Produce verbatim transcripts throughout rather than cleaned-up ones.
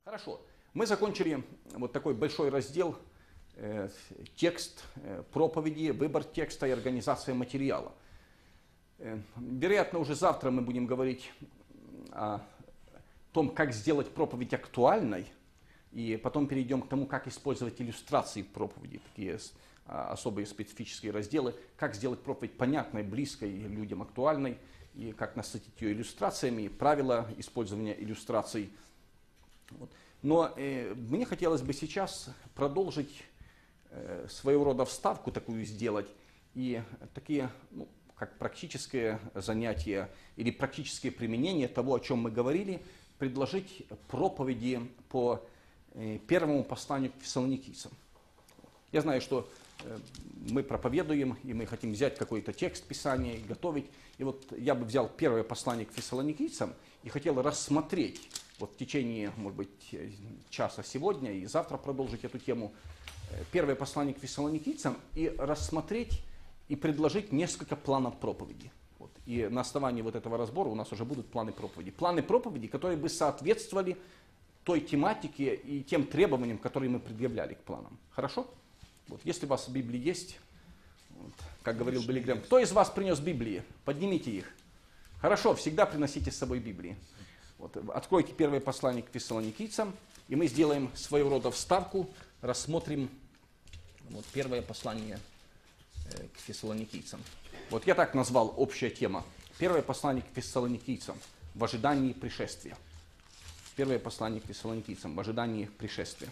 Хорошо. Мы закончили вот такой большой раздел, э, текст э, проповеди, выбор текста и организация материала. Э, вероятно, уже завтра мы будем говорить о том, как сделать проповедь актуальной, и потом перейдем к тому, как использовать иллюстрации в проповеди, такие особые специфические разделы, как сделать проповедь понятной, близкой людям, актуальной, и как насытить ее иллюстрациями, правила использования иллюстраций. Вот. Но э, мне хотелось бы сейчас продолжить э, своего рода вставку такую сделать, и такие, ну, как практическое занятие или практическое применение того, о чем мы говорили, предложить проповеди по э, первому посланию к фессалоникийцам. Я знаю, что э, мы проповедуем, и мы хотим взять какой-то текст Писания и готовить. И вот я бы взял первое послание к фессалоникийцам и хотел рассмотреть вот в течение, может быть, часа сегодня и завтра продолжить эту тему, первое послание к фессалоникийцам и рассмотреть и предложить несколько планов проповеди. Вот. И на основании вот этого разбора у нас уже будут планы проповеди. Планы проповеди, которые бы соответствовали той тематике и тем требованиям, которые мы предъявляли к планам. Хорошо? Вот. Если у вас в Библии есть, вот, как говорил Билли Грэм, кто из вас принес Библии? Поднимите их. Хорошо, всегда приносите с собой Библии. Вот, откройте первое послание к фессалоникийцам, и мы сделаем своего рода вставку, рассмотрим вот, первое послание э, к фессалоникийцам. Вот я так назвал общая тема. Первое послание к фессалоникийцам в ожидании пришествия. Первое послание к фессалоникийцам в ожидании пришествия.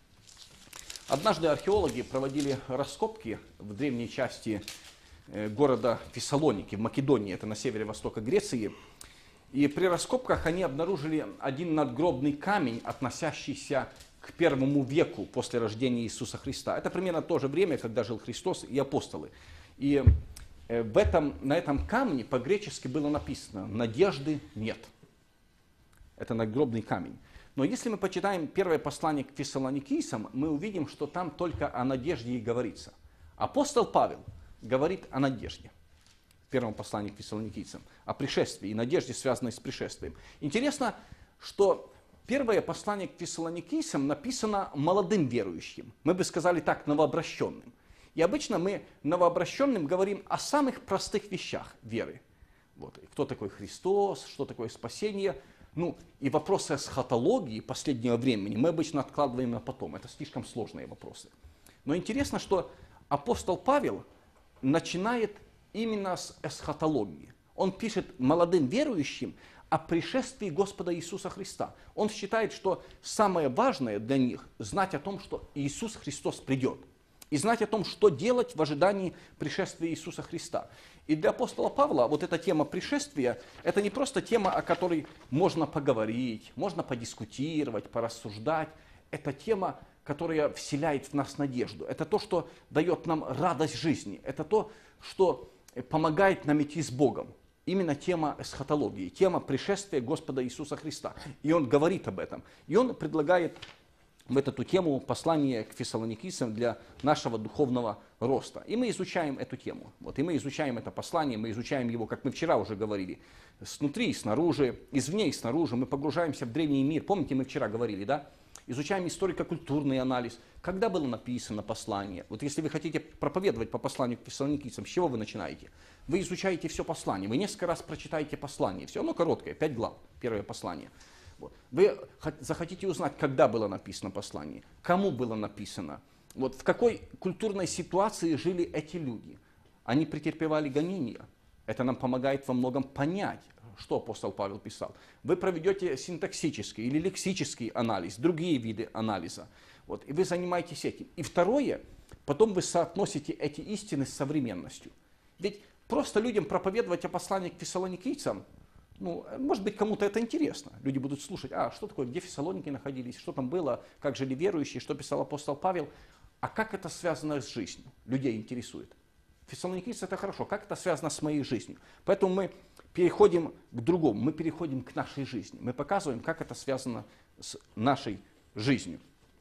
Однажды археологи проводили раскопки в древней части э, города Фессалоники, в Македонии, это на севере-востока Греции. И при раскопках они обнаружили один надгробный камень, относящийся к первому веку после рождения Иисуса Христа. Это примерно то же время, когда жил Христос и апостолы. И в этом, на этом камне по-гречески было написано «Надежды нет». Это надгробный камень. Но если мы почитаем первое послание к фессалоникийцам, мы увидим, что там только о надежде и говорится. Апостол Павел говорит о надежде. В первом послании к фессалоникийцам, о пришествии и надежде, связанной с пришествием. Интересно, что первое послание к фессалоникийцам написано молодым верующим. Мы бы сказали так, новообращенным. И обычно мы новообращенным говорим о самых простых вещах веры. Вот. Кто такой Христос, что такое спасение. Ну, и вопросы эсхатологии последнего времени мы обычно откладываем на потом. Это слишком сложные вопросы. Но интересно, что апостол Павел начинает именно с эсхатологии. Он пишет молодым верующим о пришествии Господа Иисуса Христа. Он считает, что самое важное для них знать о том, что Иисус Христос придет. И знать о том, что делать в ожидании пришествия Иисуса Христа. И для апостола Павла вот эта тема пришествия, это не просто тема, о которой можно поговорить, можно подискутировать, порассуждать. Это тема, которая вселяет в нас надежду. Это то, что дает нам радость жизни. Это то, что помогает нам идти с Богом. Именно тема эсхатологии, тема пришествия Господа Иисуса Христа. И он говорит об этом. И он предлагает в эту тему послание к фессалоникийцам для нашего духовного роста. И мы изучаем эту тему. Вот, и мы изучаем это послание, мы изучаем его, как мы вчера уже говорили, снутри и снаружи, извне и снаружи. Мы погружаемся в древний мир. Помните, мы вчера говорили, да? Изучаем историко-культурный анализ. Когда было написано послание? Вот если вы хотите проповедовать по посланию к фессалоникийцам, с чего вы начинаете? Вы изучаете все послание, вы несколько раз прочитаете послание. Все оно короткое, пять глав, первое послание. Вот. Вы захотите узнать, когда было написано послание, кому было написано, вот в какой культурной ситуации жили эти люди. Они претерпевали гонения. Это нам помогает во многом понять, что апостол Павел писал. Вы проведете синтаксический или лексический анализ, другие виды анализа. Вот, и вы занимаетесь этим. И второе, потом вы соотносите эти истины с современностью. Ведь просто людям проповедовать о послании к фессалоникийцам, ну, может быть, кому-то это интересно. Люди будут слушать, а что такое, где Фессалоники находились, что там было, как жили верующие, что писал апостол Павел. А как это связано с жизнью? Людей интересует. Фессалоникийцы это хорошо, как это связано с моей жизнью? Поэтому мы переходим к другому, мы переходим к нашей жизни. Мы показываем, как это связано с нашей жизнью.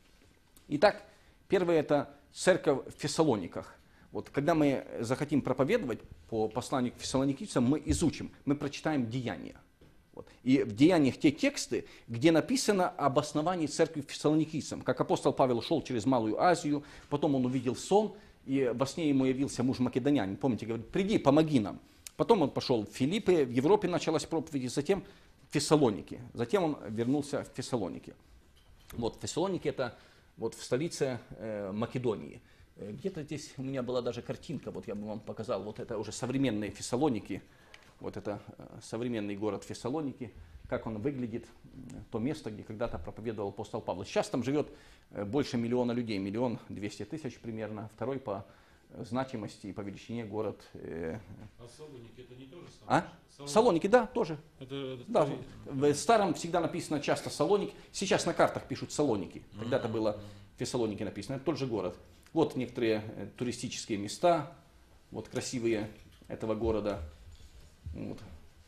Итак, первое это церковь в Фессалониках. Вот, когда мы захотим проповедовать по посланию к фессалоникийцам, мы изучим, мы прочитаем Деяния. Вот. И в Деяниях те тексты, где написано об основании церкви фессалоникийцам. Как апостол Павел шел через Малую Азию, потом он увидел сон, и во сне ему явился муж македонянин. Помните, говорит, приди, помоги нам. Потом он пошел в Филиппы, в Европе началась проповедь, затем в Фессалоники. Затем он вернулся в Фессалоники. Вот, Фессалоники это вот в столице э, Македонии. Где-то здесь у меня была даже картинка, вот я бы вам показал, вот это уже современные Фессалоники. Вот это современный город Фессалоники, как он выглядит, то место, где когда-то проповедовал апостол Павел. Сейчас там живет больше миллиона людей, миллион двести тысяч примерно, второй по значимости и по величине город. А Салоники это не тоже самое? А? Салоники, Салоники, да, тоже. Это, это да, в старом всегда написано часто Салоник, сейчас на картах пишут Салоники, когда-то было Фессалоники написано, это тот же город. Вот некоторые туристические места, вот красивые этого города. Вот.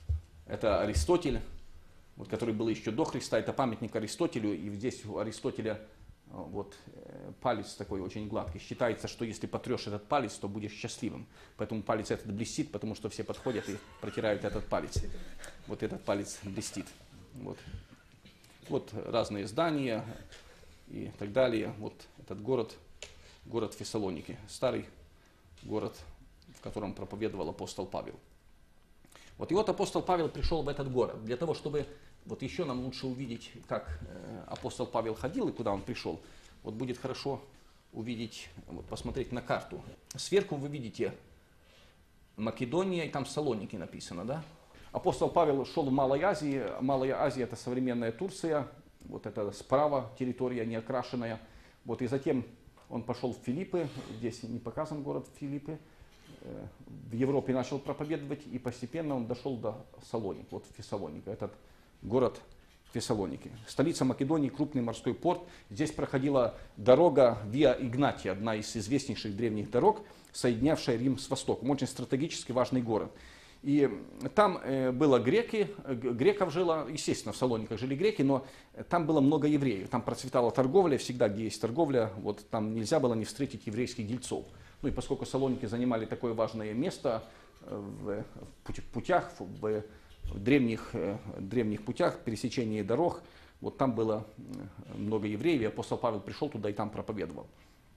Это Аристотель, вот, который был еще до Христа, это памятник Аристотелю, и здесь у Аристотеля вот, палец такой очень гладкий. Считается, что если потрешь этот палец, то будешь счастливым. Поэтому палец этот блестит, потому что все подходят и протирают этот палец. Вот этот палец блестит. Вот, вот разные здания и так далее. Вот этот город, город Фессалоники, старый город, в котором проповедовал апостол Павел. Вот и вот апостол Павел пришел в этот город для того, чтобы вот еще нам лучше увидеть, как апостол Павел ходил и куда он пришел. Вот будет хорошо увидеть, вот посмотреть на карту. Сверху вы видите Македония, и там Салоники написано, да? Апостол Павел шел в Малой Азии. Малая Азия это современная Турция. Вот это справа территория неокрашенная. Вот и затем он пошел в Филиппы. Здесь не показан город Филиппы. В Европе начал проповедовать, и постепенно он дошел до Салоник, вот Фессалоника, этот город Фессалоники. Столица Македонии, крупный морской порт. Здесь проходила дорога Виа Игнатия, одна из известнейших древних дорог, соединявшая Рим с Востоком. Очень стратегически важный город. И там было греки, греков жило, естественно, в Салониках жили греки, но там было много евреев. Там процветала торговля, всегда, где есть торговля, вот там нельзя было не встретить еврейских дельцов. Ну и поскольку Салоники занимали такое важное место в путях, в древних, древних путях, пересечении дорог, вот там было много евреев, и апостол Павел пришел туда и там проповедовал.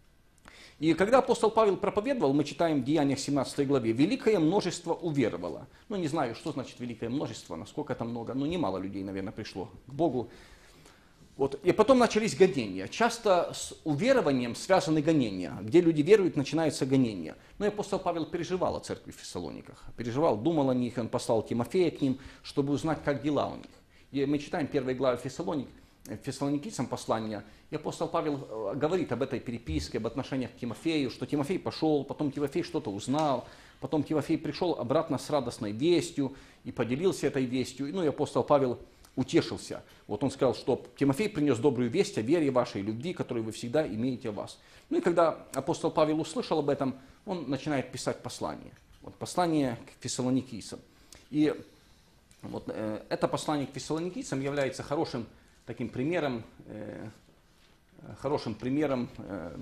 И когда апостол Павел проповедовал, мы читаем в Деяниях семнадцатой главе, великое множество уверовало. Ну не знаю, что значит великое множество, насколько это много, но немало людей, наверное, пришло к Богу. Вот. И потом начались гонения. Часто с уверованием связаны гонения. Где люди веруют, начинается гонение. Но и апостол Павел переживал о церкви в Фессалониках. Переживал, думал о них, он послал Тимофея к ним, чтобы узнать, как дела у них. И мы читаем первые главы Фессалоник, Фессалоникийцам послания. И апостол Павел говорит об этой переписке, об отношениях к Тимофею, что Тимофей пошел, потом Тимофей что-то узнал, потом Тимофей пришел обратно с радостной вестью и поделился этой вестью. Ну и апостол Павел утешился. Вот он сказал, что Тимофей принес добрую весть о вере вашей, любви, которую вы всегда имеете в вас. Ну и когда апостол Павел услышал об этом, он начинает писать послание. Вот послание к фессалоникийцам. И вот э, это послание к фессалоникийцам является хорошим таким примером, э, хорошим примером, э,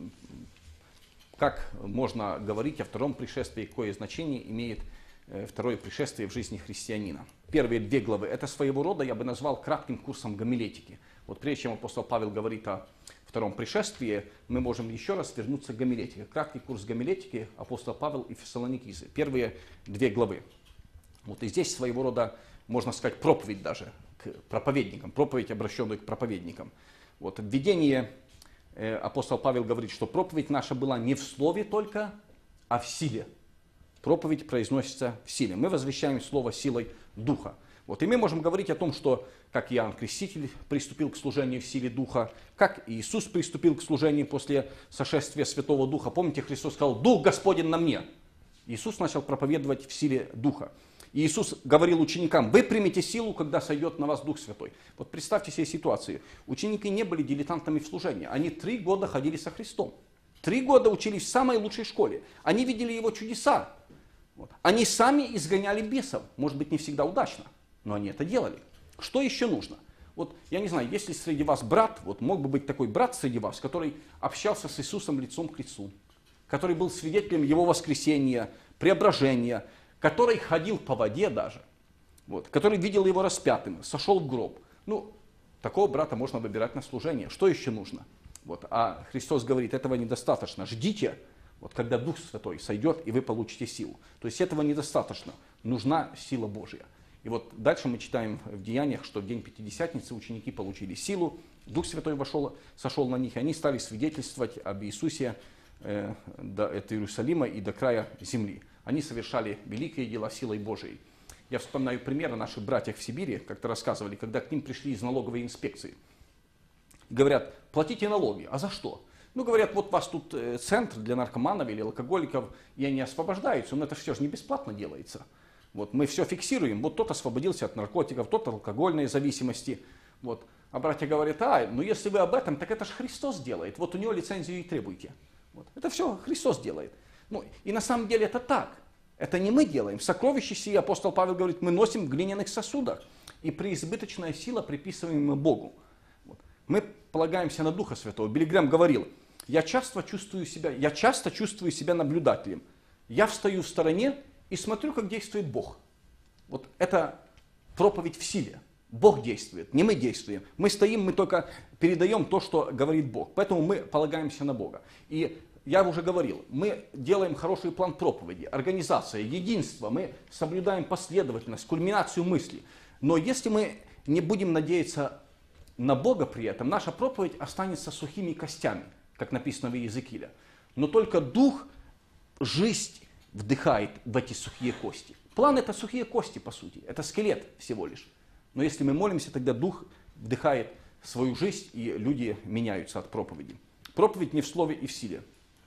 как можно говорить о втором пришествии, какое значение имеет второе пришествие в жизни христианина. Первые две главы, это своего рода, я бы назвал, кратким курсом гомилетики. Вот прежде чем апостол Павел говорит о втором пришествии, мы можем еще раз вернуться к гомилетике. Краткий курс гомилетики, апостол Павел и фессалоникийцы. Первые две главы. Вот и здесь своего рода, можно сказать, проповедь даже к проповедникам, проповедь, обращенную к проповедникам. Вот в введении э, апостол Павел говорит, что проповедь наша была не в слове только, а в силе. Проповедь произносится в силе. Мы возвещаем слово силой Духа. Вот. И мы можем говорить о том, что как Иоанн Креститель приступил к служению в силе Духа, как Иисус приступил к служению после сошествия Святого Духа. Помните, Христос сказал: «Дух Господень на мне». Иисус начал проповедовать в силе Духа. И Иисус говорил ученикам: «Вы примете силу, когда сойдет на вас Дух Святой». Вот представьте себе ситуацию. Ученики не были дилетантами в служении. Они три года ходили со Христом. Три года учились в самой лучшей школе. Они видели Его чудеса. Вот. Они сами изгоняли бесов, может быть, не всегда удачно, но они это делали. Что еще нужно? Вот я не знаю, если среди вас брат, вот мог бы быть такой брат среди вас, который общался с Иисусом лицом к лицу, который был свидетелем Его воскресения, преображения, который ходил по воде даже. вот, который видел его распятым, сошел в гроб. Ну, такого брата можно выбирать на служение. Что еще нужно? Вот, а Христос говорит, этого недостаточно. Ждите, вот, когда Дух Святой сойдет, и вы получите силу. То есть этого недостаточно. Нужна сила Божья. И вот дальше мы читаем в Деяниях, что в день Пятидесятницы ученики получили силу, Дух Святой вошел, сошел на них, и они стали свидетельствовать об Иисусе э, до, от Иерусалима и до края земли. Они совершали великие дела силой Божией. Я вспоминаю пример о наших братьях в Сибири, как-то рассказывали, когда к ним пришли из налоговой инспекции. Говорят, платите налоги, а за что? Ну, говорят, вот у вас тут центр для наркоманов или алкоголиков, и они освобождаются, но это все же не бесплатно делается. Вот, мы все фиксируем, вот тот освободился от наркотиков, тот от алкогольной зависимости. Вот. А братья говорят, а, ну если вы об этом, так это же Христос делает, вот у него лицензию и требуйте. Вот. Это все Христос делает. Ну, и на самом деле это так. Это не мы делаем. Сокровища сии, апостол Павел говорит, мы носим в глиняных сосудах. И преизбыточная сила приписываем мы Богу. Вот. Мы полагаемся на Духа Святого. Билли Грэм говорил, я часто чувствую себя, я часто чувствую себя наблюдателем. Я встаю в стороне и смотрю, как действует Бог. Вот это проповедь в силе. Бог действует, не мы действуем. Мы стоим, мы только передаем то, что говорит Бог. Поэтому мы полагаемся на Бога. И я уже говорил, мы делаем хороший план проповеди, организация, единство. Мы соблюдаем последовательность, кульминацию мысли. Но если мы не будем надеяться на Бога при этом, наша проповедь останется сухими костями, как написано в Иезекииле. Но только Дух жизнь вдыхает в эти сухие кости. План — это сухие кости, по сути. Это скелет всего лишь. Но если мы молимся, тогда Дух вдыхает свою жизнь, и люди меняются от проповеди. Проповедь не в слове и в силе.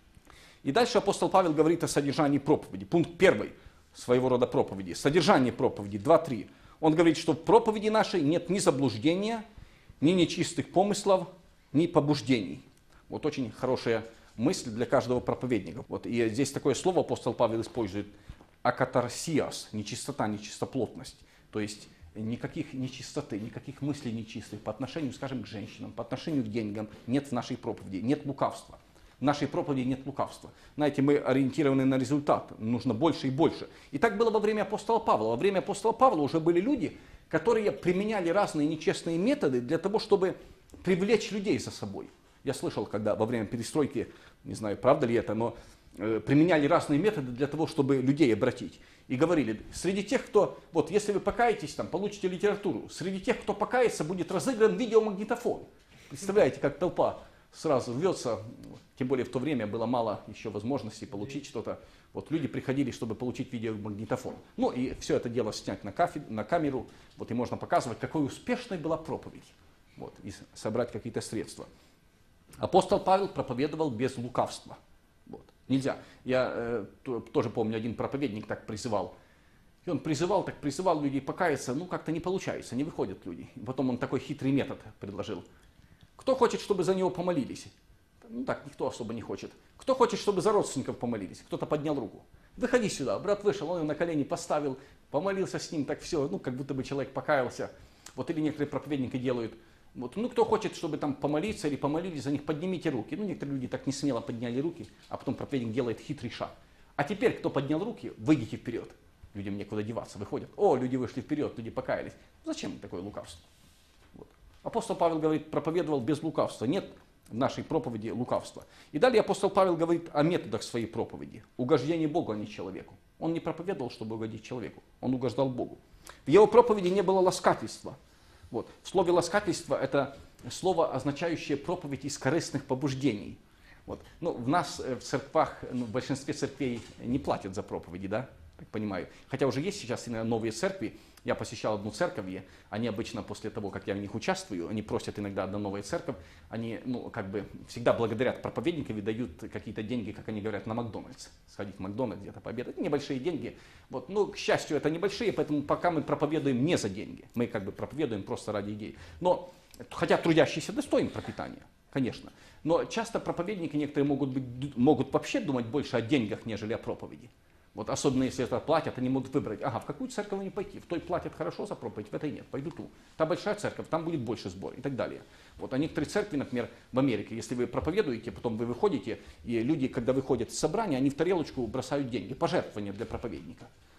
И дальше апостол Павел говорит о содержании проповеди. Пункт первый своего рода проповеди. Содержание проповеди два три. Он говорит, что в проповеди нашей нет ни заблуждения, ни нечистых помыслов, ни побуждений. Вот очень хорошая мысль для каждого проповедника. Вот, и здесь такое слово апостол Павел использует. Акатарсиас, нечистота, нечистоплотность. То есть никаких нечистоты, никаких мыслей нечистых по отношению, скажем, к женщинам, по отношению к деньгам нет в нашей проповеди, нет лукавства. В нашей проповеди нет лукавства. Знаете, мы ориентированы на результат, нужно больше и больше. И так было во время апостола Павла. Во время апостола Павла уже были люди, которые применяли разные нечестные методы для того, чтобы привлечь людей за собой. Я слышал, когда во время перестройки, не знаю, правда ли это, но э, применяли разные методы для того, чтобы людей обратить. И говорили, среди тех, кто, вот если вы покаетесь, там, получите литературу, среди тех, кто покается, будет разыгран видеомагнитофон. Представляете, как толпа сразу рвется, тем более в то время было мало еще возможностей получить что-то. Вот люди приходили, чтобы получить видеомагнитофон. Ну и все это дело снять на, кафед, на камеру, вот и можно показывать, какой успешной была проповедь. Вот, и собрать какие-то средства. Апостол Павел проповедовал без лукавства. Вот. Нельзя. Я э, то, тоже помню, один проповедник так призывал. И он призывал, так призывал людей покаяться, ну как-то не получается, не выходят люди. И потом он такой хитрый метод предложил. Кто хочет, чтобы за него помолились? Ну так, никто особо не хочет. Кто хочет, чтобы за родственников помолились? Кто-то поднял руку. Выходи сюда. Брат вышел, он его на колени поставил, помолился с ним, так все, ну как будто бы человек покаялся. Вот или некоторые проповедники делают. Вот, ну, кто хочет, чтобы там помолиться или помолились за них, поднимите руки. Ну, некоторые люди так не смело подняли руки, а потом проповедник делает хитрый шаг. А теперь, кто поднял руки, выйдите вперед. Людям некуда деваться, выходят. О, люди вышли вперед, люди покаялись. Зачем такое лукавство? Вот. Апостол Павел говорит, проповедовал без лукавства. Нет в нашей проповеди лукавства. И далее апостол Павел говорит о методах своей проповеди. Угождение Богу, а не человеку. Он не проповедовал, чтобы угодить человеку. Он угождал Богу. В его проповеди не было ласкательства. Вот. В слове ласкательство это слово, означающее проповедь из корыстных побуждений. Вот. Ну, в нас в церквах, ну, в большинстве церквей не платят за проповеди, да, так понимаю. Хотя уже есть сейчас иногда новые церкви. Я посещал одну церковь, и они обычно после того, как я в них участвую, они просят иногда одна новая церковь, они, ну, как бы всегда благодарят проповедников и дают какие-то деньги, как они говорят, на Макдональдс. Сходить в Макдональдс где-то пообедать. Небольшие деньги. Вот. Ну, к счастью, это небольшие, поэтому пока мы проповедуем не за деньги. Мы как бы проповедуем просто ради идей. Но, хотя трудящийся достоин пропитания, конечно. Но часто проповедники некоторые могут, быть, могут вообще думать больше о деньгах, нежели о проповеди. Вот особенно если это платят, они могут выбрать, ага, в какую церковь не пойти. В той платят хорошо за проповедь, в этой нет, пойду ту. Та большая церковь, там будет больше сбор и так далее. Вот, а некоторые церкви, например, в Америке, если вы проповедуете, потом вы выходите, и люди, когда выходят из собрания, они в тарелочку бросают деньги, пожертвования для проповедника.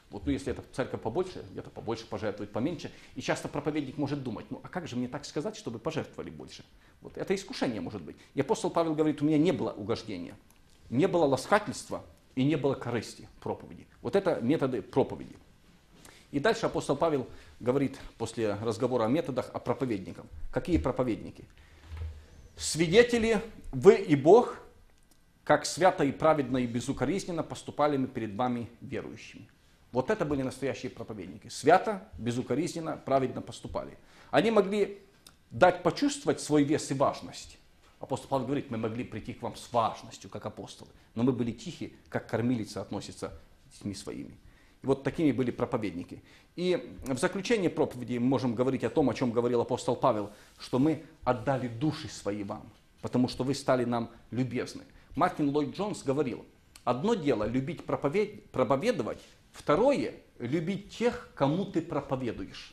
Вот, ну, если это церковь побольше, где-то побольше пожертвует, поменьше. И часто проповедник может думать, ну а как же мне так сказать, чтобы пожертвовали больше? Вот, это искушение может быть. И апостол Павел говорит, у меня не было угождения, не было ласкательства и не было корысти проповеди. Вот это методы проповеди. И дальше апостол Павел говорит после разговора о методах, о проповедниках. Какие проповедники? Свидетели, вы и Бог, как свято и праведно и безукоризненно поступали мы перед вами верующими. Вот это были настоящие проповедники. Свято, безукоризненно, праведно поступали. Они могли дать почувствовать свой вес и важность. Апостол Павел говорит, мы могли прийти к вам с важностью, как апостолы. Но мы были тихи, как кормилица относится с детьми своими. И вот такими были проповедники. И в заключение проповеди мы можем говорить о том, о чем говорил апостол Павел, что мы отдали души свои вам, потому что вы стали нам любезны. Мартин Ллойд Джонс говорил, одно дело любить проповед... проповедовать, второе – любить тех, кому ты проповедуешь.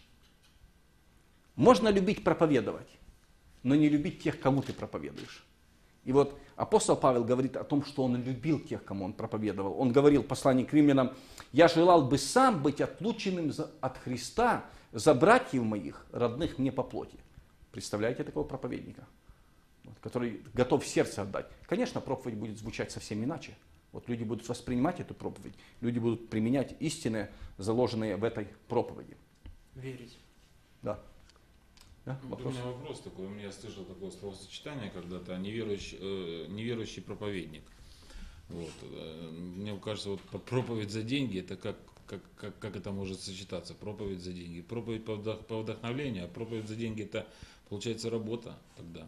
Можно любить проповедовать, но не любить тех, кому ты проповедуешь. И вот апостол Павел говорит о том, что он любил тех, кому он проповедовал. Он говорил в послании к римлянам, «Я желал бы сам быть отлученным от Христа за братьев моих, родных мне по плоти». Представляете такого проповедника, который готов сердце отдать? Конечно, проповедь будет звучать совсем иначе. Вот люди будут воспринимать эту проповедь, люди будут применять истины, заложенные в этой проповеди. Верить. Да. Да? Вот у меня вопрос такой, у меня слышал такое словосочетание когда-то, неверующий, э, неверующий проповедник. Вот. Мне кажется, вот проповедь за деньги, это как, как, как, как это может сочетаться? Проповедь за деньги. Проповедь по, вдох, по вдохновлению, а проповедь за деньги, это получается работа тогда.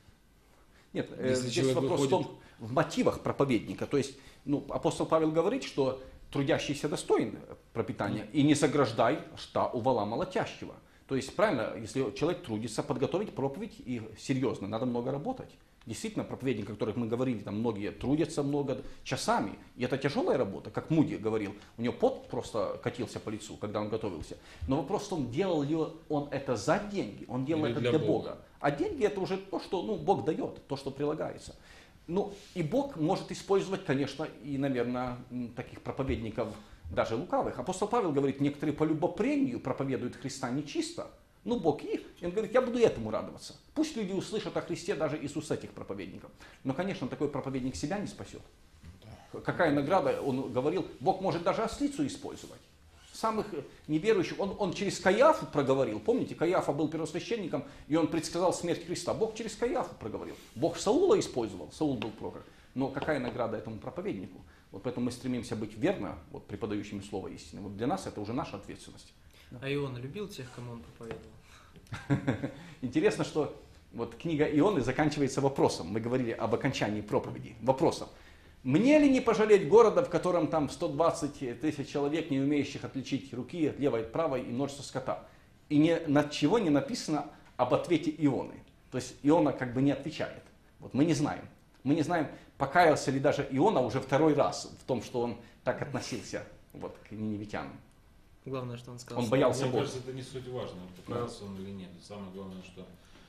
Нет, Если здесь вопрос выходит... в том, в мотивах проповедника. То есть, ну, апостол Павел говорит, что трудящийся достоин пропитания, mm. и не заграждай ста увала молотящего. То есть, правильно, если человек трудится, подготовить проповедь, и серьезно, надо много работать. Действительно, проповедники, о которых мы говорили, там многие трудятся много, часами. И это тяжелая работа, как Муди говорил. У него пот просто катился по лицу, когда он готовился. Но вопрос в том, делал ли он это за деньги, он делал Или это для, для Бога. Бога. А деньги это уже то, что ну, Бог дает, то, что прилагается. Ну, и Бог может использовать, конечно, и, наверное, таких проповедников, даже лукавых. Апостол Павел говорит, некоторые по любопрению проповедуют Христа нечисто. Ну, Бог их, и он говорит, я буду этому радоваться. Пусть люди услышат о Христе даже из уст этих проповедников. Но, конечно, такой проповедник себя не спасет. Какая награда, он говорил, Бог может даже ослицу использовать. Самых неверующих, он, он через Каиафу проговорил. Помните, Каиафа был первосвященником, и он предсказал смерть Христа. Бог через Каиафу проговорил. Бог Саула использовал, Саул был пророк. Но какая награда этому проповеднику? Вот поэтому мы стремимся быть верно, вот, преподающими слово истины. Вот для нас это уже наша ответственность. А Иона любил тех, кому он проповедовал? Интересно, что вот книга Ионы заканчивается вопросом. Мы говорили об окончании проповеди. Вопросом. Мне ли не пожалеть города, в котором там сто двадцать тысяч человек, не умеющих отличить руки от левой от правой и множество скота? И ни, над чего не написано об ответе Ионы. То есть Иона как бы не отвечает. Вот мы не знаем. Мы не знаем, покаялся ли даже Иона уже второй раз в том, что он так относился вот, к ниневитянам. Главное, что он сказал. Он боялся Мне Бога. кажется, это не суть важно, покаялся да. он или нет. Самое главное, что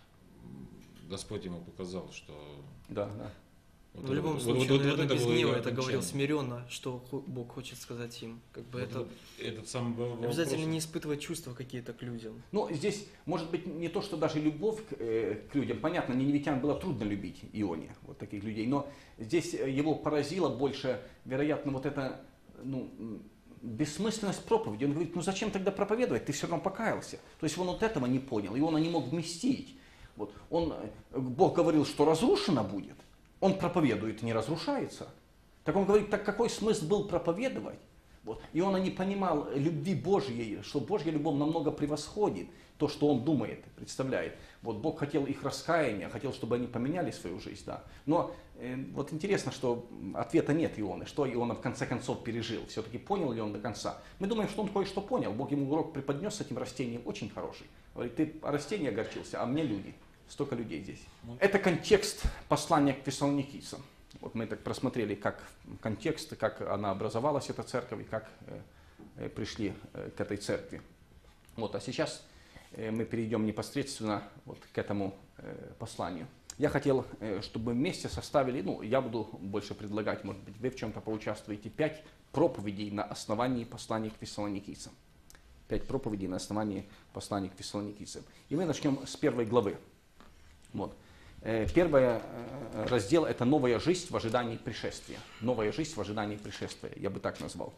Господь ему показал, что... Да, да. Вот в любом вот, случае, вот, наверное, вот без гнева это говорил смиренно, что Бог хочет сказать им. Как бы вот, это вот, этот самый вопрос... Обязательно не испытывать чувства какие-то к людям. Ну, здесь, может быть, не то, что даже любовь к, э, к людям. Понятно, ниневитян было трудно любить Ионе, вот таких людей. Но здесь его поразило больше, вероятно, вот это, ну, бессмысленность проповеди. Он говорит, ну зачем тогда проповедовать? Ты все равно покаялся. То есть он вот этого не понял, и он не мог вместить. Вот. Он, Бог говорил, что разрушено будет. Он проповедует, не разрушается. Так он говорит, так какой смысл был проповедовать? Вот. И он не понимал любви Божьей, что Божья любовь намного превосходит то, что он думает, представляет. Вот Бог хотел их раскаяния, хотел, чтобы они поменяли свою жизнь. Да. Но э, вот интересно, что ответа нет Ионы, что Иона в конце концов пережил. Все-таки понял ли он до конца? Мы думаем, что он кое-что понял. Бог ему урок преподнес с этим растением очень хороший. Говорит, ты о растении огорчился, а мне люди. Столько людей здесь. Это контекст послания к фессалоникийцам. Вот мы так просмотрели, как контекст, как она образовалась, эта церковь, и как э, пришли э, к этой церкви. Вот, а сейчас э, мы перейдем непосредственно вот к этому э, посланию. я хотел, чтобы вместе составили, ну, я буду больше предлагать, может быть, вы в чем-то поучаствуете, пять проповедей на основании послания к фессалоникийцам. Пять проповедей на основании послания к фессалоникийцам. И мы начнем с первой главы. Вот. Первый раздел – это новая жизнь в ожидании пришествия. Новая жизнь в ожидании пришествия, я бы так назвал.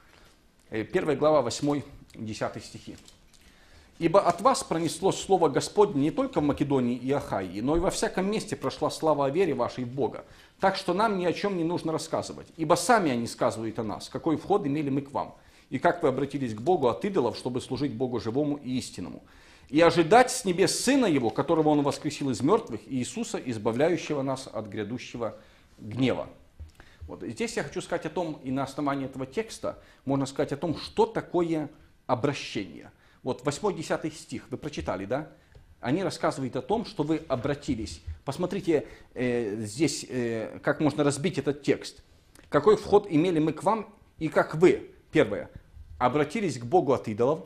Первая глава, восьмой-десятый стихи. «Ибо от вас пронеслось слово Господне не только в Македонии и Ахайи, но и во всяком месте прошла слава о вере вашей в Бога. Так что нам ни о чем не нужно рассказывать, ибо сами они сказывают о нас, какой вход имели мы к вам, и как вы обратились к Богу от идолов, чтобы служить Богу живому и истинному. И ожидать с небес Сына Его, которого Он воскресил из мертвых, Иисуса, избавляющего нас от грядущего гнева». Вот. И здесь я хочу сказать о том, и на основании этого текста можно сказать о том, что такое обращение. Вот восьмой-десятый стих, вы прочитали, да? Они рассказывают о том, что вы обратились. Посмотрите э, здесь, э, как можно разбить этот текст. Какой вход имели мы к вам, и как вы, первое, обратились к Богу от идолов.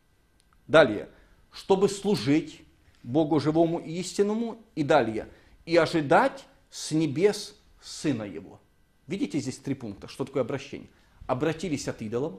Далее, чтобы служить Богу живому и истинному. И далее, и ожидать с небес Сына Его. Видите здесь три пункта, что такое обращение? Обратились от идолов,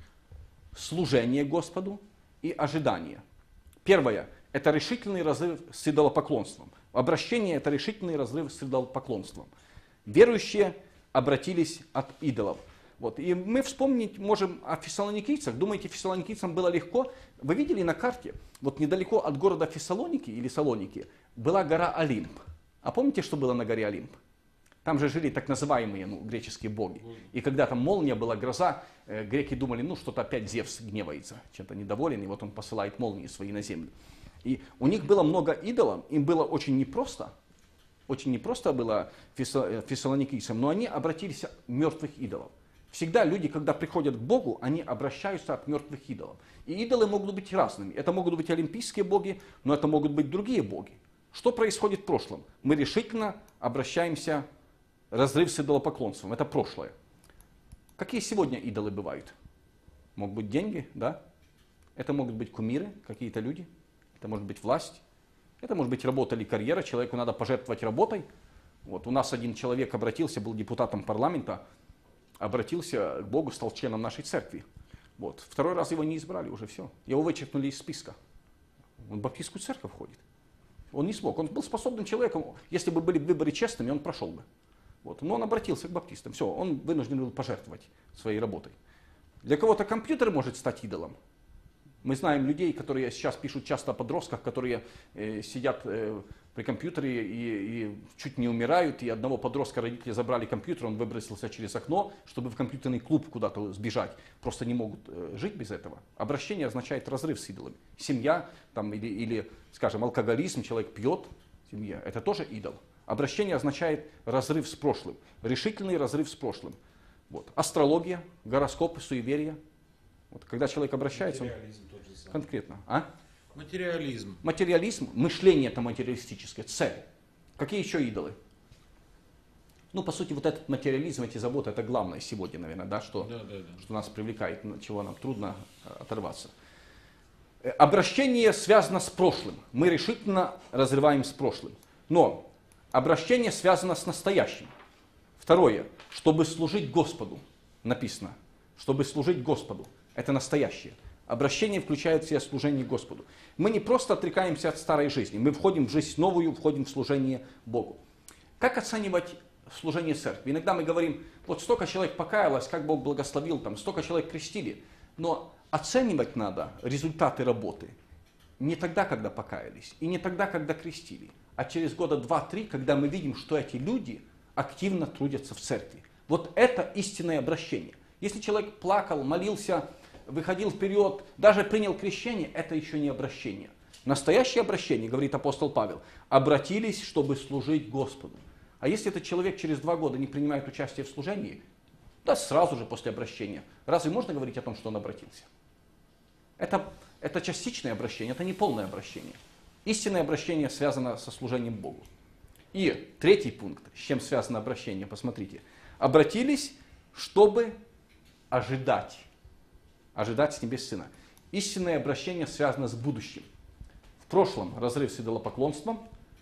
служение Господу и ожидание. Первое – это решительный разрыв с идолопоклонством. Обращение – это решительный разрыв с идолопоклонством. Верующие обратились от идолов. Вот. И мы вспомнить можем о фессалоникийцах. Думаете, фессалоникийцам было легко? Вы видели на карте, вот недалеко от города Фессалоники или Салоники была гора Олимп. А помните, что было на горе Олимп? Там же жили так называемые ну, греческие боги. И когда там молния была, гроза, э, греки думали, ну что-то опять Зевс гневается, чем-то недоволен, и вот он посылает молнии свои на землю. И у них было много идолов, им было очень непросто, очень непросто было фессалоникийцам, но они обратились от мертвых идолов. Всегда люди, когда приходят к Богу, они обращаются от мертвых идолов. И идолы могут быть разными. Это могут быть олимпийские боги, но это могут быть другие боги. Что происходит в прошлом? Мы решительно обращаемся, разрыв с идолопоклонством. Это прошлое. Какие сегодня идолы бывают? Могут быть деньги, да? Это могут быть кумиры, какие-то люди. Это может быть власть. Это может быть работа или карьера. Человеку надо пожертвовать работой. Вот у нас один человек обратился, был депутатом парламента, обратился к Богу, стал членом нашей церкви. Вот. Второй раз его не избрали, уже все. Его вычеркнули из списка. Он в баптистскую церковь ходит. Он не смог. Он был способным человеком. Если бы были выборы честными, он прошел бы. Вот. Но он обратился к баптистам. Все, он вынужден был пожертвовать своей работой. Для кого-то компьютер может стать идолом. Мы знаем людей, которые сейчас пишут часто о подростках, которые э, сидят э, при компьютере и, и чуть не умирают. И одного подростка родители забрали компьютер, он выбросился через окно, чтобы в компьютерный клуб куда-то сбежать. Просто не могут э, жить без этого. Обращение означает разрыв с идолами. Семья там, или, или, скажем, алкоголизм, человек пьет, семья, это тоже идол. Обращение означает разрыв с прошлым, решительный разрыв с прошлым. Вот. Астрология, гороскопы, суеверия. Вот. Когда человек обращается, он... конкретно. А? Материализм. Материализм, мышление это материалистическое, цель. Какие еще идолы? Ну, по сути, вот этот материализм, эти заботы, это главное сегодня, наверное, да, что, да, да, да. что нас привлекает, чего нам трудно оторваться. Обращение связано с прошлым. Мы решительно разрываем с прошлым. Но обращение связано с настоящим. Второе, чтобы служить Господу, написано, чтобы служить Господу, это настоящее. Обращение включает в себя служение Господу. Мы не просто отрекаемся от старой жизни, мы входим в жизнь новую, входим в служение Богу. Как оценивать служение церкви? Иногда мы говорим, вот столько человек покаялось, как Бог благословил, там, столько человек крестили, но оценивать надо результаты работы не тогда, когда покаялись, и не тогда, когда крестили, а через года два-три, когда мы видим, что эти люди активно трудятся в церкви. Вот это истинное обращение. Если человек плакал, молился, выходил вперед, даже принял крещение, это еще не обращение. Настоящее обращение, говорит апостол Павел, обратились, чтобы служить Господу. А если этот человек через два года не принимает участие в служении, да сразу же после обращения, разве можно говорить о том, что он обратился? Это, это частичное обращение, это не полное обращение. Истинное обращение связано со служением Богу. И третий пункт, с чем связано обращение, посмотрите. Обратились, чтобы ожидать. Ожидать с небес Сына. Истинное обращение связано с будущим. В прошлом разрыв с идолопоклонством,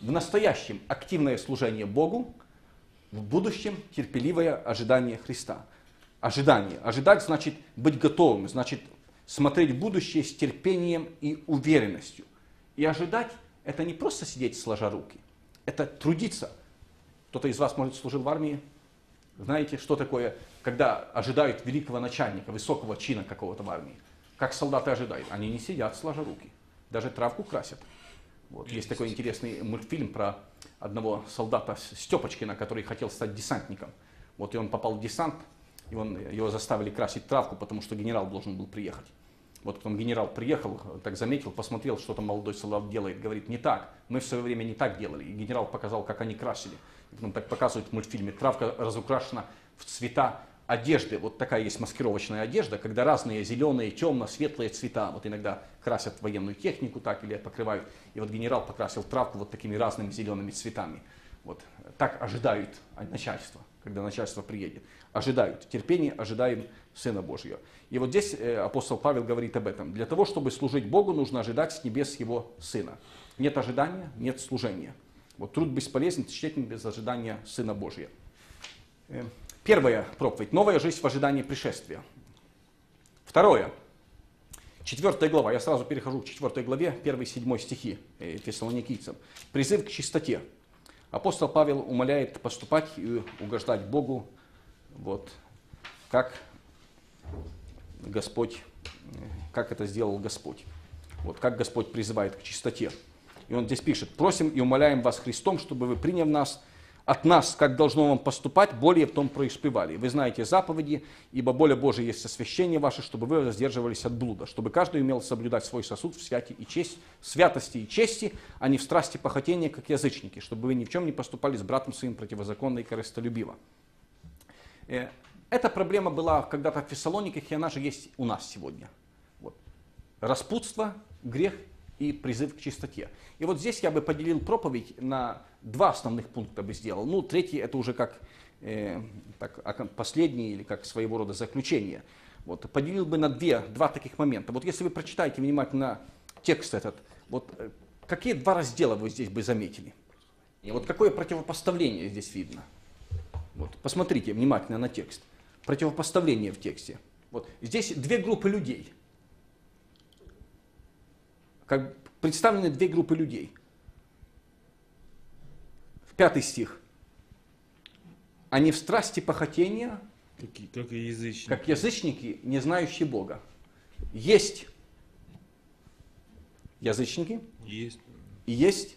В настоящем активное служение Богу, в будущем терпеливое ожидание Христа. Ожидание. Ожидать значит быть готовым, значит смотреть в будущее с терпением и уверенностью. И ожидать — это не просто сидеть сложа руки, это трудиться. Кто-то из вас, может, служил в армии. Знаете, что такое, когда ожидают великого начальника, высокого чина какого-то в армии? Как солдаты ожидают? Они не сидят сложа руки, даже травку красят. Вот. Есть такой интересный мультфильм про одного солдата Степочкина, который хотел стать десантником. Вот, и он попал в десант, и он, его заставили красить травку, потому что генерал должен был приехать. Вот потом генерал приехал, так заметил, посмотрел, что там молодой солдат делает, говорит: не так, мы в свое время не так делали. И генерал показал, как они красили. И потом так показывают в мультфильме, травка разукрашена в цвета одежды. Вот такая есть маскировочная одежда, когда разные зеленые, темно-светлые цвета. Вот иногда красят военную технику так или покрывают. И вот генерал покрасил травку вот такими разными зелеными цветами. Вот так ожидают начальство, когда начальство приедет. Ожидают терпение, ожидаем Сына Божьего. И вот здесь апостол Павел говорит об этом. Для того, чтобы служить Богу, нужно ожидать с небес Его Сына. Нет ожидания, нет служения. Вот труд бесполезен, тщетен без ожидания Сына Божия. Первая проповедь. Новая жизнь в ожидании пришествия. Второе. Четвертая глава. Я сразу перехожу к четвертой главе, первый седьмой стихи Фессалоникийцам. Призыв к чистоте. Апостол Павел умоляет поступать и угождать Богу, вот, как Господь, как это сделал Господь. Вот, как Господь призывает к чистоте. И он здесь пишет: «Просим и умоляем вас Христом, чтобы вы, приняв нас, от нас, как должно вам поступать, более в том преуспевали. Вы знаете заповеди, ибо воля Божия есть освящение ваше, чтобы вы воздерживались от блуда, чтобы каждый умел соблюдать свой сосуд в святи и честь, святости и чести, а не в страсти похотения, как язычники, чтобы вы ни в чем не поступали с братом своим противозаконно и корыстолюбиво». Эта проблема была когда-то в Фессалониках, и она же есть у нас сегодня. Вот. Распутство, грех и призыв к чистоте. И вот здесь я бы поделил проповедь на два основных пункта бы сделал. Ну, третий это уже как э, так, последний или как своего рода заключение. Вот, поделил бы на две, два таких момента. Вот если вы прочитаете внимательно текст этот, вот какие два раздела вы здесь бы заметили? И вот какое противопоставление здесь видно? Вот, посмотрите внимательно на текст. Противопоставление в тексте. Вот, здесь две группы людей. Как представлены две группы людей. Пятый стих. Они в страсти похотения, как, как, и язычники. как язычники, не знающие Бога. Есть язычники, есть. и есть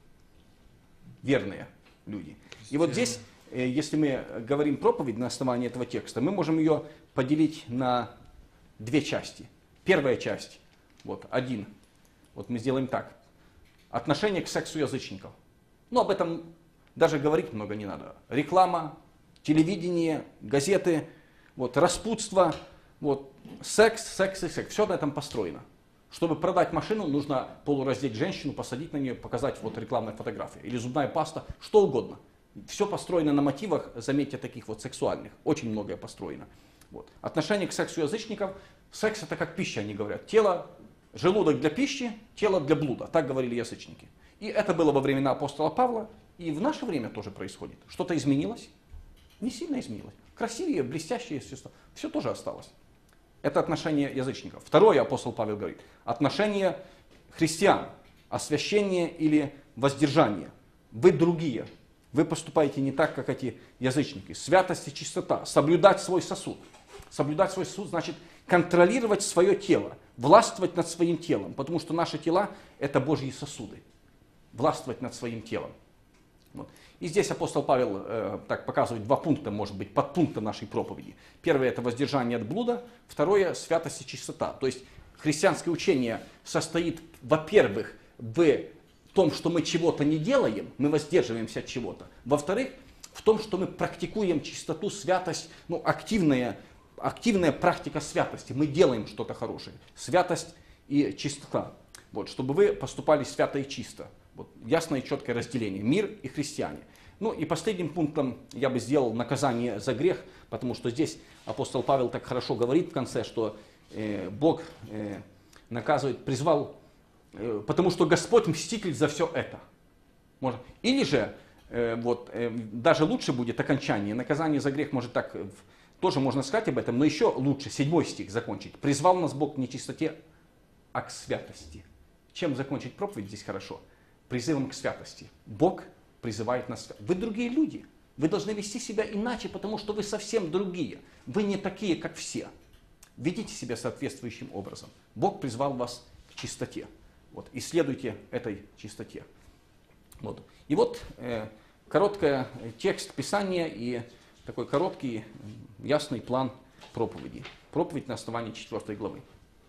верные люди. И вот здесь, если мы говорим проповедь на основании этого текста, мы можем ее поделить на две части. Первая часть, вот один, вот мы сделаем так. Отношение к сексу язычников. Ну, об этом даже говорить много не надо. Реклама, телевидение, газеты, вот, распутство, вот, секс, секс и секс. Все на этом построено. Чтобы продать машину, нужно полураздеть женщину, посадить на нее, показать вот рекламная фотография. Или зубная паста, что угодно. Все построено на мотивах, заметьте, таких вот сексуальных. Очень многое построено. Вот. Отношение к сексу язычников. Секс это как пища, они говорят. Тело, желудок для пищи, тело для блуда. Так говорили язычники. И это было во времена апостола Павла. И в наше время тоже происходит. Что-то изменилось? Не сильно изменилось. Красивее, блестящее, все, все тоже осталось. Это отношение язычников. Второе, апостол Павел говорит, отношение христиан, освящение или воздержание. Вы другие. Вы поступаете не так, как эти язычники. Святость и чистота. Соблюдать свой сосуд. Соблюдать свой сосуд значит контролировать свое тело. Властвовать над своим телом. Потому что наши тела это Божьи сосуды. Властвовать над своим телом. Вот. И здесь апостол Павел э, так показывает два пункта, может быть, подпункта нашей проповеди. Первое это воздержание от блуда. Второе святость и чистота. То есть христианское учение состоит, во-первых, в том, что мы чего-то не делаем, мы воздерживаемся от чего-то. Во-вторых, в том, что мы практикуем чистоту, святость, ну, активная, активная практика святости. Мы делаем что-то хорошее. Святость и чистота. Вот, чтобы вы поступали свято и чисто. Вот, ясное и четкое разделение. Мир и христиане. Ну и последним пунктом я бы сделал наказание за грех, потому что здесь апостол Павел так хорошо говорит в конце, что э, Бог э, наказывает, призвал, э, потому что Господь мститель за все это. Можно. Или же, э, вот, э, даже лучше будет окончание. Наказание за грех может так, тоже можно сказать об этом, но еще лучше, седьмой стих закончить. «Призвал нас Бог к не чистоте, а к святости». Чем закончить проповедь здесь хорошо? Призывом к святости. Бог призывает нас. Вы другие люди. Вы должны вести себя иначе, потому что вы совсем другие. Вы не такие, как все. Ведите себя соответствующим образом. Бог призвал вас к чистоте. Вот, исследуйте этой чистоте. Вот. И вот э, короткий текст Писания и такой короткий, ясный план проповеди. Проповедь на основании четвёртой главы.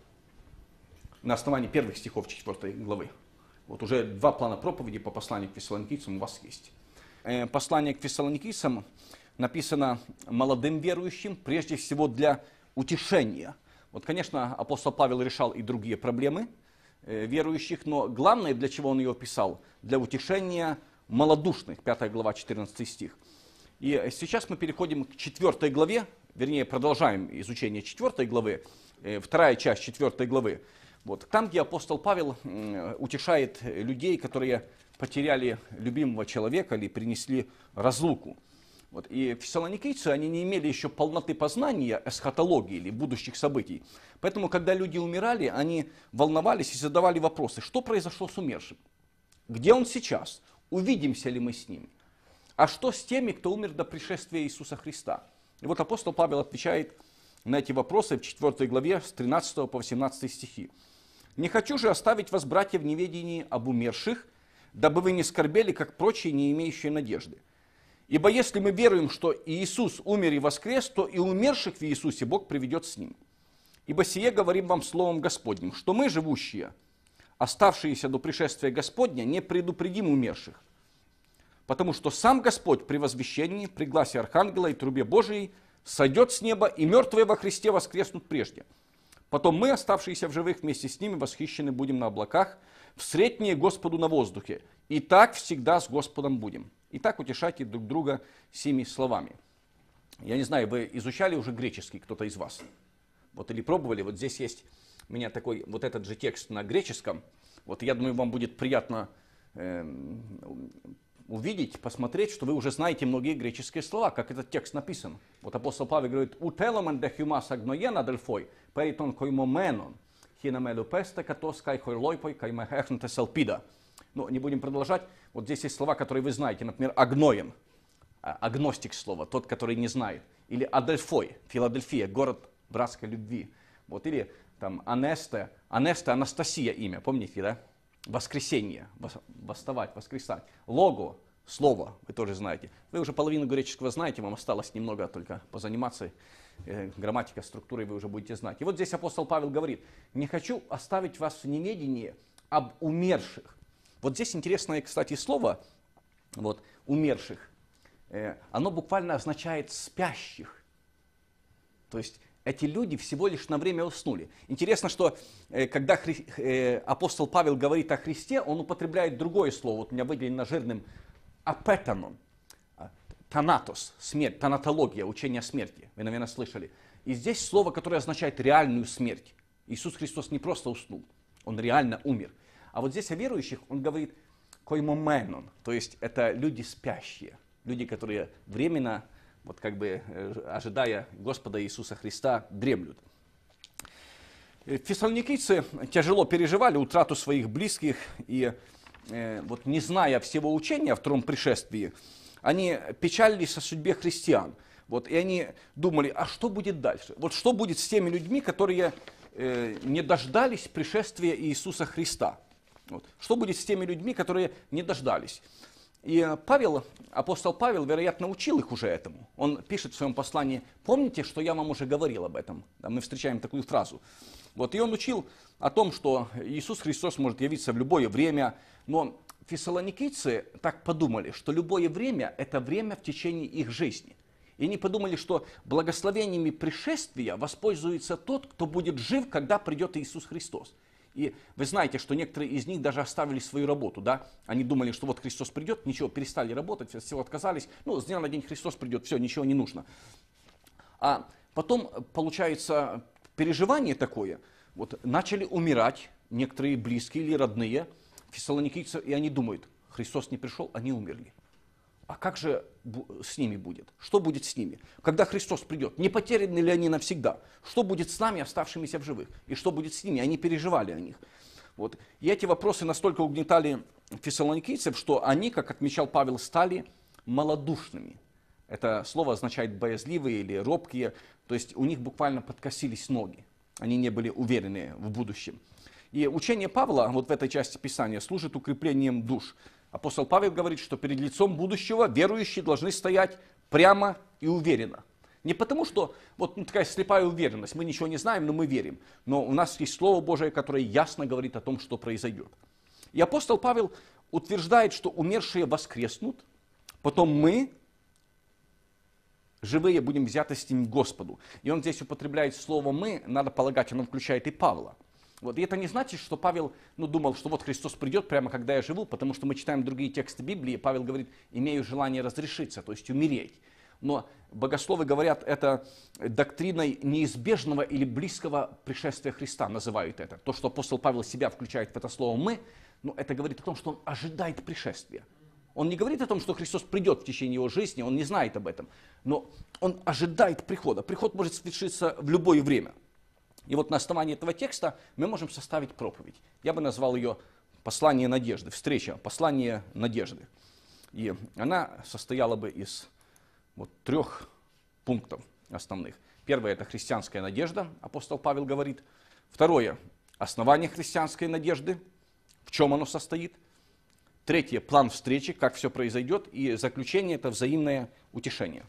На основании первых стихов четвёртой главы. Вот уже два плана проповеди по посланию к фессалоникийцам у вас есть. Э, послание к фессалоникийцам написано молодым верующим, прежде всего для утешения. Вот, конечно, апостол Павел решал и другие проблемы э, верующих, но главное, для чего он ее писал, для утешения малодушных, пятая глава, четырнадцатый стих. И сейчас мы переходим к четвёртой главе, вернее, продолжаем изучение четвёртой главы, э, вторая часть четвёртой главы. Вот, там, где апостол Павел э, утешает людей, которые потеряли любимого человека или принесли разлуку. Вот, и фессалоникийцы, они не имели еще полноты познания эсхатологии или будущих событий. Поэтому, когда люди умирали, они волновались и задавали вопросы, что произошло с умершим? Где он сейчас? Увидимся ли мы с ним? А что с теми, кто умер до пришествия Иисуса Христа? И вот апостол Павел отвечает на эти вопросы в четвёртой главе с тринадцатого по восемнадцатый стихи. «Не хочу же оставить вас, братья, в неведении об умерших, дабы вы не скорбели, как прочие, не имеющие надежды. Ибо если мы веруем, что Иисус умер и воскрес, то и умерших в Иисусе Бог приведет с Ним. Ибо сие говорим вам словом Господним, что мы, живущие, оставшиеся до пришествия Господня, не предупредим умерших. Потому что сам Господь при возвещении, при гласе Архангела и трубе Божией сойдет с неба, и мертвые во Христе воскреснут прежде. Потом мы, оставшиеся в живых, вместе с ними восхищены будем на облаках, встретнее Господу на воздухе. И так всегда с Господом будем». Итак, утешайте друг друга сими словами. Я не знаю, вы изучали уже греческий, кто-то из вас? Вот или пробовали? Вот здесь есть у меня такой, вот этот же текст на греческом. Вот я думаю, вам будет приятно э, увидеть, посмотреть, что вы уже знаете многие греческие слова, как этот текст написан. Вот апостол Павел говорит: «Утеломен де хюмас агноен адельфой, перитон коймоменон, хинамеду песте катос кай хойлойпой кай мехехнте салпида». Ну, не будем продолжать. Вот здесь есть слова, которые вы знаете. Например, агноен, агностик слово, тот, который не знает. Или адельфой, Филадельфия, город братской любви. Вот, или там анесте, анесте, Анастасия имя, помните, да? Воскресение, восставать, воскресать. Лого, слово, вы тоже знаете. Вы уже половину греческого знаете, вам осталось немного только позаниматься. Э, грамматика, структурой вы уже будете знать. И вот здесь апостол Павел говорит: «Не хочу оставить вас в неведении об умерших». Вот здесь интересное, кстати, слово, вот, умерших, э, оно буквально означает спящих. То есть эти люди всего лишь на время уснули. Интересно, что э, когда хри, э, апостол Павел говорит о Христе, он употребляет другое слово, вот у меня выделено жирным, апетанон, танатос, смерть, танатология, учение о смерти. Вы, наверное, слышали. И здесь слово, которое означает реальную смерть. Иисус Христос не просто уснул, он реально умер. А вот здесь о верующих он говорит коймоменон, то есть это люди спящие, люди, которые временно, вот как бы ожидая Господа Иисуса Христа, дремлют. Фессалоникийцы тяжело переживали утрату своих близких, и э, вот не зная всего учения о втором пришествии, они печалились о судьбе христиан. Вот, и они думали, а что будет дальше? Вот что будет с теми людьми, которые э, не дождались пришествия Иисуса Христа? Вот. Что будет с теми людьми, которые не дождались? И Павел, апостол Павел, вероятно, учил их уже этому. Он пишет в своем послании: «Помните, что я вам уже говорил об этом?» Да, мы встречаем такую фразу. Вот, и он учил о том, что Иисус Христос может явиться в любое время. Но фессалоникийцы так подумали, что любое время – это время в течение их жизни. И они подумали, что благословениями пришествия воспользуется тот, кто будет жив, когда придет Иисус Христос. И вы знаете, что некоторые из них даже оставили свою работу, да? Они думали, что вот Христос придет, ничего, перестали работать, от всего отказались. Ну, с дня на день Христос придет, все, ничего не нужно. А потом, получается, переживание такое. Вот начали умирать некоторые близкие или родные фессалоникийцы, и они думают: Христос не пришел, они умерли. А как же с ними будет? Что будет с ними? Когда Христос придет, не потеряны ли они навсегда? Что будет с нами, оставшимися в живых? И что будет с ними? Они переживали о них. Вот. И эти вопросы настолько угнетали фессалоникийцев, что они, как отмечал Павел, стали малодушными. Это слово означает боязливые или робкие, то есть у них буквально подкосились ноги. Они не были уверены в будущем. И учение Павла вот в этой части Писания служит укреплением душ. Апостол Павел говорит, что перед лицом будущего верующие должны стоять прямо и уверенно. Не потому, что вот ну, такая слепая уверенность, мы ничего не знаем, но мы верим. Но у нас есть Слово Божие, которое ясно говорит о том, что произойдет. И апостол Павел утверждает, что умершие воскреснут, потом мы, живые, будем взяты с ним к Господу. И он здесь употребляет слово «мы», надо полагать, оно включает и Павла. Вот. И это не значит, что Павел ну, думал, что вот Христос придет прямо когда я живу, потому что мы читаем другие тексты Библии, и Павел говорит, имею желание разрешиться, то есть умереть. Но богословы говорят, это доктриной неизбежного или близкого пришествия Христа, называют это. То, что апостол Павел себя включает в это слово «мы», ну, это говорит о том, что он ожидает пришествия. Он не говорит о том, что Христос придет в течение его жизни, он не знает об этом, но он ожидает прихода. Приход может свершиться в любое время. И вот на основании этого текста мы можем составить проповедь. Я бы назвал ее «Послание надежды», встреча, послание надежды. И она состояла бы из вот трех пунктов основных. Первое – это христианская надежда, апостол Павел говорит. Второе – основание христианской надежды, в чем оно состоит. Третье – план встречи, как все произойдет. И заключение – это взаимное утешение.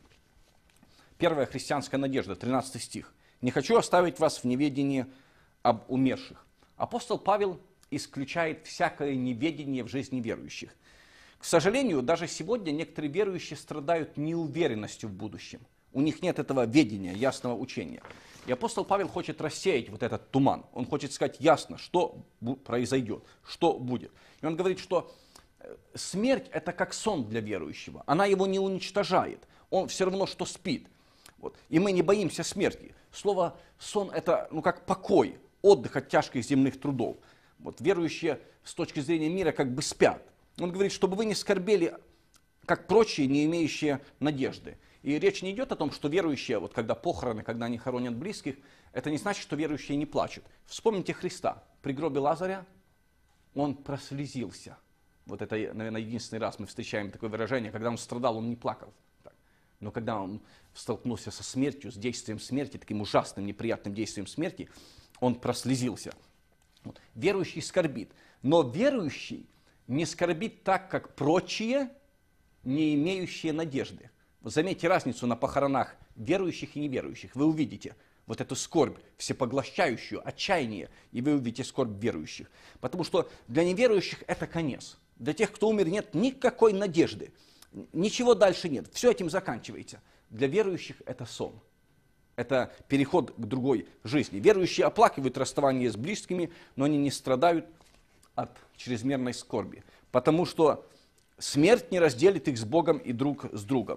Первая христианская надежда, тринадцатый стих. «Не хочу оставить вас в неведении об умерших». Апостол Павел исключает всякое неведение в жизни верующих. К сожалению, даже сегодня некоторые верующие страдают неуверенностью в будущем. У них нет этого ведения, ясного учения. И апостол Павел хочет рассеять вот этот туман. Он хочет сказать ясно, что произойдет, что будет. И он говорит, что смерть – это как сон для верующего. Она его не уничтожает. Он все равно, что спит. Вот. И мы не боимся смерти. Слово «сон» – это ну, как покой, отдых от тяжких земных трудов. Вот. Верующие с точки зрения мира как бы спят. Он говорит, чтобы вы не скорбели, как прочие, не имеющие надежды. И речь не идет о том, что верующие, вот когда похороны, когда они хоронят близких, это не значит, что верующие не плачут. Вспомните Христа. При гробе Лазаря он прослезился. Вот это, наверное, единственный раз мы встречаем такое выражение, когда он страдал, он не плакал. Но когда он столкнулся со смертью, с действием смерти, таким ужасным, неприятным действием смерти, он прослезился. Вот. Верующий скорбит. Но верующий не скорбит так, как прочие, не имеющие надежды. Вот заметьте разницу на похоронах верующих и неверующих. Вы увидите вот эту скорбь всепоглощающую, отчаяние, и вы увидите скорбь верующих. Потому что для неверующих это конец. Для тех, кто умер, нет никакой надежды. Ничего дальше нет. Все этим заканчивается. Для верующих это сон. Это переход к другой жизни. Верующие оплакивают расставание с близкими, но они не страдают от чрезмерной скорби. Потому что смерть не разделит их с Богом и друг с другом.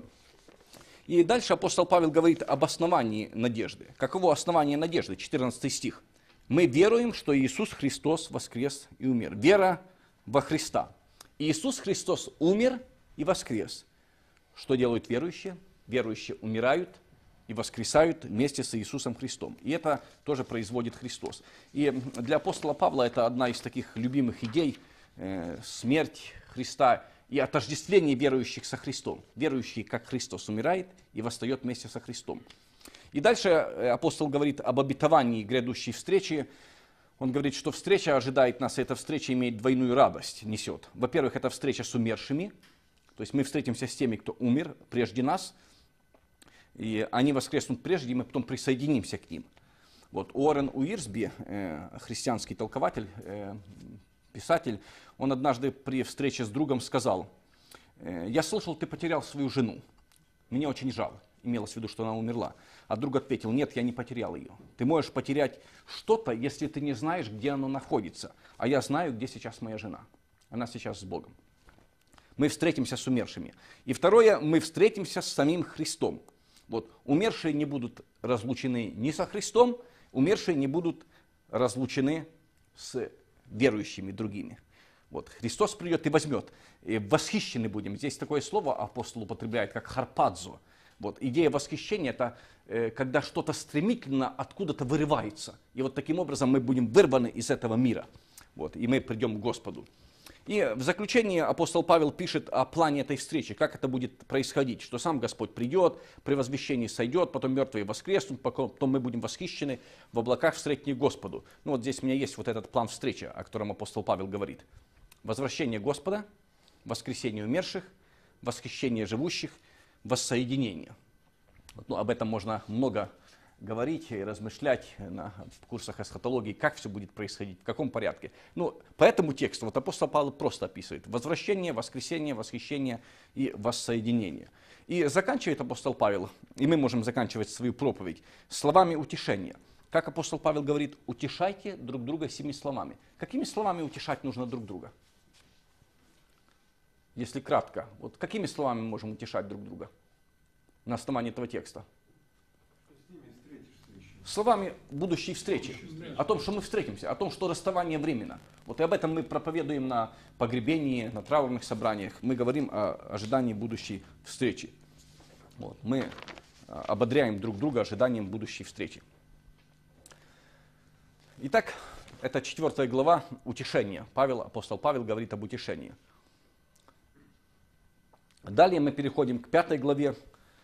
И дальше апостол Павел говорит об основании надежды. Каково основание надежды? четырнадцатый стих. «Мы веруем, что Иисус Христос воскрес и умер». Вера во Христа. Иисус Христос умер и воскрес. Что делают верующие? Верующие умирают и воскресают вместе с Иисусом Христом. И это тоже производит Христос. И для апостола Павла это одна из таких любимых идей. Э, смерть Христа и отождествление верующих со Христом. Верующий, как Христос, умирает и восстает вместе со Христом. И дальше апостол говорит об обетовании грядущей встречи. Он говорит, что встреча ожидает нас, и эта встреча имеет двойную радость, несет. Во-первых, это встреча с умершими. То есть мы встретимся с теми, кто умер прежде нас, и они воскреснут прежде, и мы потом присоединимся к ним. Вот Уоррен Уирсби, э, христианский толкователь, э, писатель, он однажды при встрече с другом сказал: «Я слышал, ты потерял свою жену. Мне очень жаль». Имелось в виду, что она умерла. А друг ответил: «Нет, я не потерял ее. Ты можешь потерять что-то, если ты не знаешь, где оно находится. А я знаю, где сейчас моя жена. Она сейчас с Богом». Мы встретимся с умершими. И второе, мы встретимся с самим Христом. Вот. Умершие не будут разлучены ни со Христом, умершие не будут разлучены с верующими другими. Вот, Христос придет и возьмет. И восхищены будем. Здесь такое слово апостол употребляет, как харпадзо. Вот, идея восхищения – это э, когда что-то стремительно откуда-то вырывается. И вот таким образом мы будем вырваны из этого мира. Вот, и мы придем к Господу. И в заключение апостол Павел пишет о плане этой встречи, как это будет происходить, что сам Господь придет, при возвещении сойдет, потом мертвые воскреснут, потом мы будем восхищены, в облаках встретим Господу. Ну вот здесь у меня есть вот этот план встречи, о котором апостол Павел говорит. Возвращение Господа, воскресение умерших, восхищение живущих, воссоединение. Вот, ну, об этом можно много говорить и размышлять на курсах эсхатологии, как все будет происходить, в каком порядке. Ну, по этому тексту вот апостол Павел просто описывает возвращение, воскресение, восхищение и воссоединение. И заканчивает апостол Павел, и мы можем заканчивать свою проповедь, словами утешения. Как апостол Павел говорит, утешайте друг друга семи словами. Какими словами утешать нужно друг друга? Если кратко, вот какими словами мы можем утешать друг друга на основании этого текста? Словами будущей встречи, о том, что мы встретимся, о том, что расставание временно. Вот и об этом мы проповедуем на погребении, на траурных собраниях. Мы говорим о ожидании будущей встречи. Вот. Мы ободряем друг друга ожиданием будущей встречи. Итак, это четвертая глава утешения. Павел, апостол Павел говорит об утешении. Далее мы переходим к пятой главе.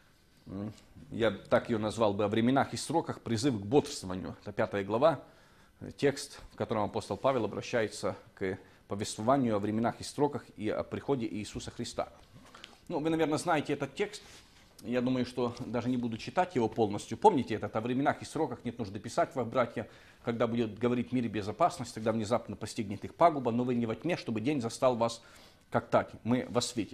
Я так ее назвал бы, о временах и сроках, призыв к бодрствованию. Это пятая глава, текст, в котором апостол Павел обращается к повествованию о временах и сроках и о приходе Иисуса Христа. Ну, вы, наверное, знаете этот текст. Я думаю, что даже не буду читать его полностью. Помните этот, о временах и сроках нет нужды писать, во братья, когда будет говорить в мире безопасность, тогда внезапно постигнет их пагуба, но вы не во тьме, чтобы день застал вас как так. Мы во свете.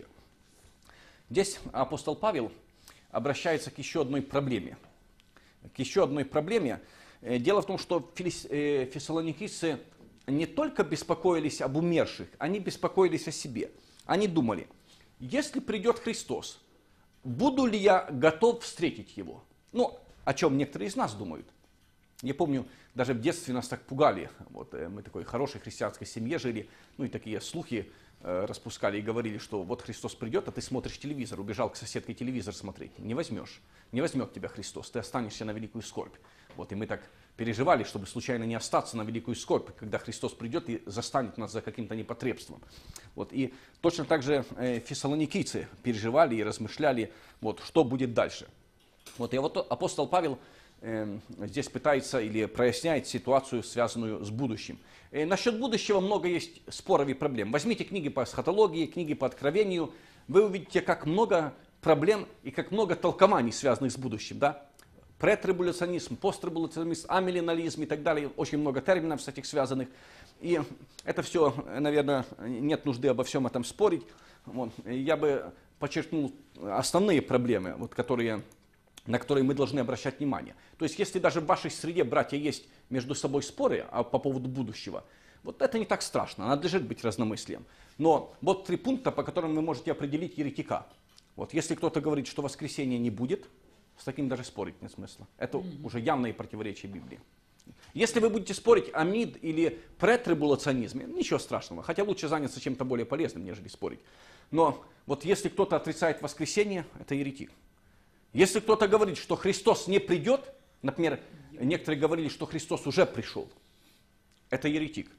Здесь апостол Павел обращается к еще одной проблеме. К еще одной проблеме. Дело в том, что фессалоникийцы не только беспокоились об умерших, они беспокоились о себе. Они думали, если придет Христос, буду ли я готов встретить Его? Ну, о чем некоторые из нас думают. Я помню, даже в детстве нас так пугали. Вот, мы в такой хорошей христианской семье жили, ну и такие слухи распускали и говорили, что вот Христос придет, а ты смотришь телевизор, убежал к соседке телевизор смотреть. Не возьмешь, не возьмет тебя Христос, ты останешься на великую скорбь. Вот, и мы так переживали, чтобы случайно не остаться на великую скорбь, когда Христос придет и застанет нас за каким-то непотребством. Вот, и точно так же э, фессалоникийцы переживали и размышляли, вот, что будет дальше. Вот, и вот апостол Павел э, здесь пытается или проясняет ситуацию, связанную с будущим. Э, насчет будущего много есть споров и проблем. Возьмите книги по эсхатологии, книги по откровению, вы увидите, как много проблем и как много толкований, связанных с будущим, да? Претрибуляционизм, посттрибуляционизм, амиллениализм и так далее. Очень много терминов с этих связанных. И это все, наверное, нет нужды обо всем этом спорить. Вот. Я бы подчеркнул основные проблемы, вот, которые, на которые мы должны обращать внимание. То есть, если даже в вашей среде, братья, есть между собой споры по поводу будущего, вот это не так страшно, надлежит быть разномыслием. Но вот три пункта, по которым вы можете определить еретика. Вот, если кто-то говорит, что воскресения не будет, с таким даже спорить нет смысла. Это mm-hmm. уже явное противоречие Библии. Если вы будете спорить о мид или претрибулационизме, ничего страшного. Хотя лучше заняться чем-то более полезным, нежели спорить. Но вот если кто-то отрицает воскресение, это еретик. Если кто-то говорит, что Христос не придет, например, некоторые говорили, что Христос уже пришел, это еретик.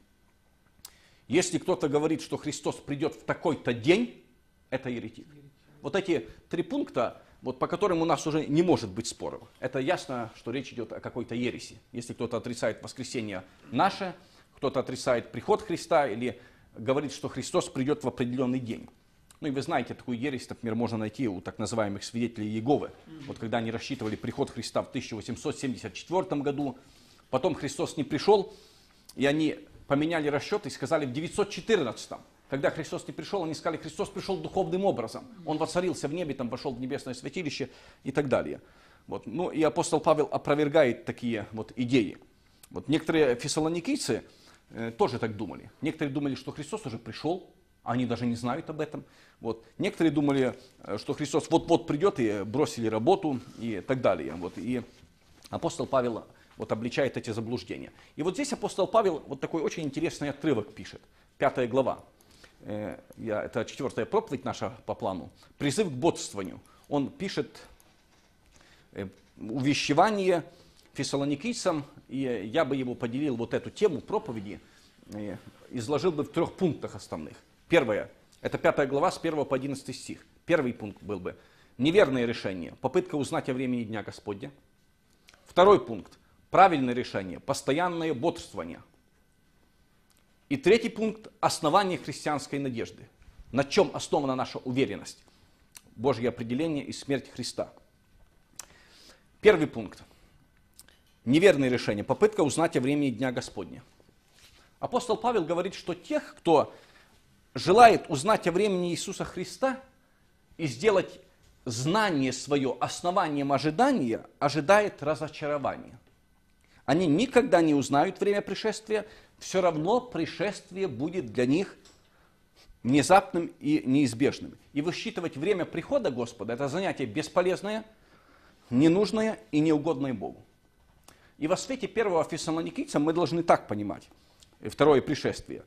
Если кто-то говорит, что Христос придет в такой-то день, это еретик. Вот эти три пункта, вот по которым у нас уже не может быть споров. Это ясно, что речь идет о какой-то ереси. Если кто-то отрицает воскресение наше, кто-то отрицает приход Христа или говорит, что Христос придет в определенный день. Ну и вы знаете, такую ересь, например, можно найти у так называемых свидетелей Иеговы. Mm-hmm. Вот когда они рассчитывали приход Христа в тысяча восемьсот семьдесят четвёртом году, потом Христос не пришел, и они поменяли расчет и сказали в девятьсот четырнадцатом. Когда Христос не пришел, они сказали, Христос пришел духовным образом. Он воцарился в небе, там вошел в небесное святилище и так далее. Вот. Ну и апостол Павел опровергает такие вот идеи. Вот некоторые фессалоникийцы э, тоже так думали. Некоторые думали, что Христос уже пришел, они даже не знают об этом. Вот. Некоторые думали, что Христос вот-вот придет и бросили работу и так далее. Вот. И апостол Павел вот обличает эти заблуждения. И вот здесь апостол Павел вот такой очень интересный отрывок пишет. Пятая глава. я, это четвертая проповедь наша по плану, призыв к бодрствованию. Он пишет увещевание фессалоникийцам, и я бы его поделил, вот эту тему проповеди, изложил бы в трех пунктах основных. Первое, это пятая глава с первого по одиннадцатый стих. Первый пункт был бы неверное решение, попытка узнать о времени Дня Господня. Второй пункт, правильное решение, постоянное бодрствование. И третий пункт, основание христианской надежды. На чем основана наша уверенность? Божье определение и смерть Христа. Первый пункт. Неверное решение, попытка узнать о времени Дня Господня. Апостол Павел говорит, что тех, кто желает узнать о времени Иисуса Христа и сделать знание свое основанием ожидания, ожидает разочарования. Они никогда не узнают время пришествия, все равно пришествие будет для них внезапным и неизбежным. И высчитывать время прихода Господа – это занятие бесполезное, ненужное и неугодное Богу. И во свете первого фессалоникийцам мы должны так понимать, второе пришествие.